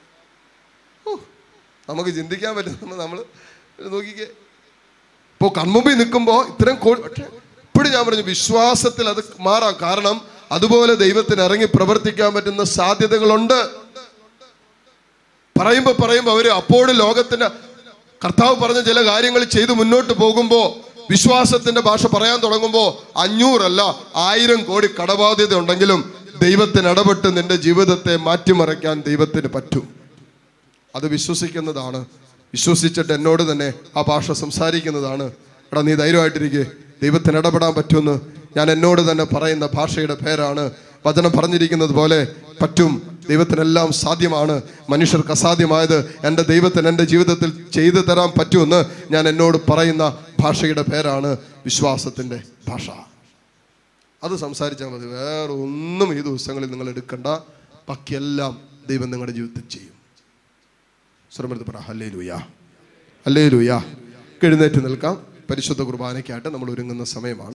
നമുക്ക് ചിന്തിക്കാൻ പറ്റുന്ന നമ്മൾ നോക്കിക്കേ. ഇപ്പോൾ കൺമുമ്പിൽ നിൽക്കുമ്പോൾ ഇത്രയും കോടി, പക്ഷേ ഇപ്പോഴും ഞാൻ പറഞ്ഞു വിശ്വാസത്തിൽ അത് മാറാം. കാരണം അതുപോലെ ദൈവത്തിന് ഇറങ്ങി പ്രവർത്തിക്കാൻ പറ്റുന്ന സാധ്യതകളുണ്ട്. പറയുമ്പോൾ പറയുമ്പോൾ അവര് അപ്പോഴും ലോകത്തിന്റെ കർത്താവ് പറഞ്ഞ ചില കാര്യങ്ങൾ ചെയ്ത് മുന്നോട്ട് പോകുമ്പോൾ, വിശ്വാസത്തിന്റെ ഭാഷ പറയാൻ തുടങ്ങുമ്പോൾ അഞ്ഞൂറല്ല ആയിരം കോടി കടബാധ്യത ഉണ്ടെങ്കിലും ദൈവത്തിന് ഇടപെട്ട് നിന്റെ ജീവിതത്തെ മാറ്റിമറിക്കാൻ ദൈവത്തിന് പറ്റും. അത് വിശ്വസിക്കുന്നതാണ്. വിശ്വസിച്ചിട്ട് എന്നോട് തന്നെ ആ ഭാഷ സംസാരിക്കുന്നതാണ്. എടാ നീ ധൈര്യമായിട്ടിരിക്കുക, ദൈവത്തിന് ഇടപെടാൻ പറ്റുമെന്ന് ഞാൻ എന്നോട് തന്നെ പറയുന്ന ഭാഷയുടെ പേരാണ്. വചനം പറഞ്ഞിരിക്കുന്നത് പോലെ പറ്റും, ദൈവത്തിനെല്ലാം സാധ്യമാണ്. മനുഷ്യർക്ക് അസാധ്യമായത് എൻ്റെ ദൈവത്തിന് എൻ്റെ ജീവിതത്തിൽ ചെയ്തു തരാൻ പറ്റുമെന്ന് ഞാൻ എന്നോട് പറയുന്ന ഭാഷയുടെ പേരാണ് വിശ്വാസത്തിൻ്റെ ഭാഷ. അത് സംസാരിച്ചാൽ മതി, വേറെ ഒന്നും ഈ ദിവസങ്ങളിൽ നിങ്ങൾ എടുക്കണ്ട. ബാക്കിയെല്ലാം ദൈവം നിങ്ങളുടെ ജീവിതത്തിൽ ചെയ്യും. സ്വരമെടുത്ത് പറ ഹല്ലേലൂയാ, ഹല്ലേലൂയാ. എഴുന്നേറ്റ് നിൽക്കാം. പരിശുദ്ധ കുർബാനയ്ക്കായിട്ട് നമ്മൾ ഒരുങ്ങുന്ന സമയമാണ്.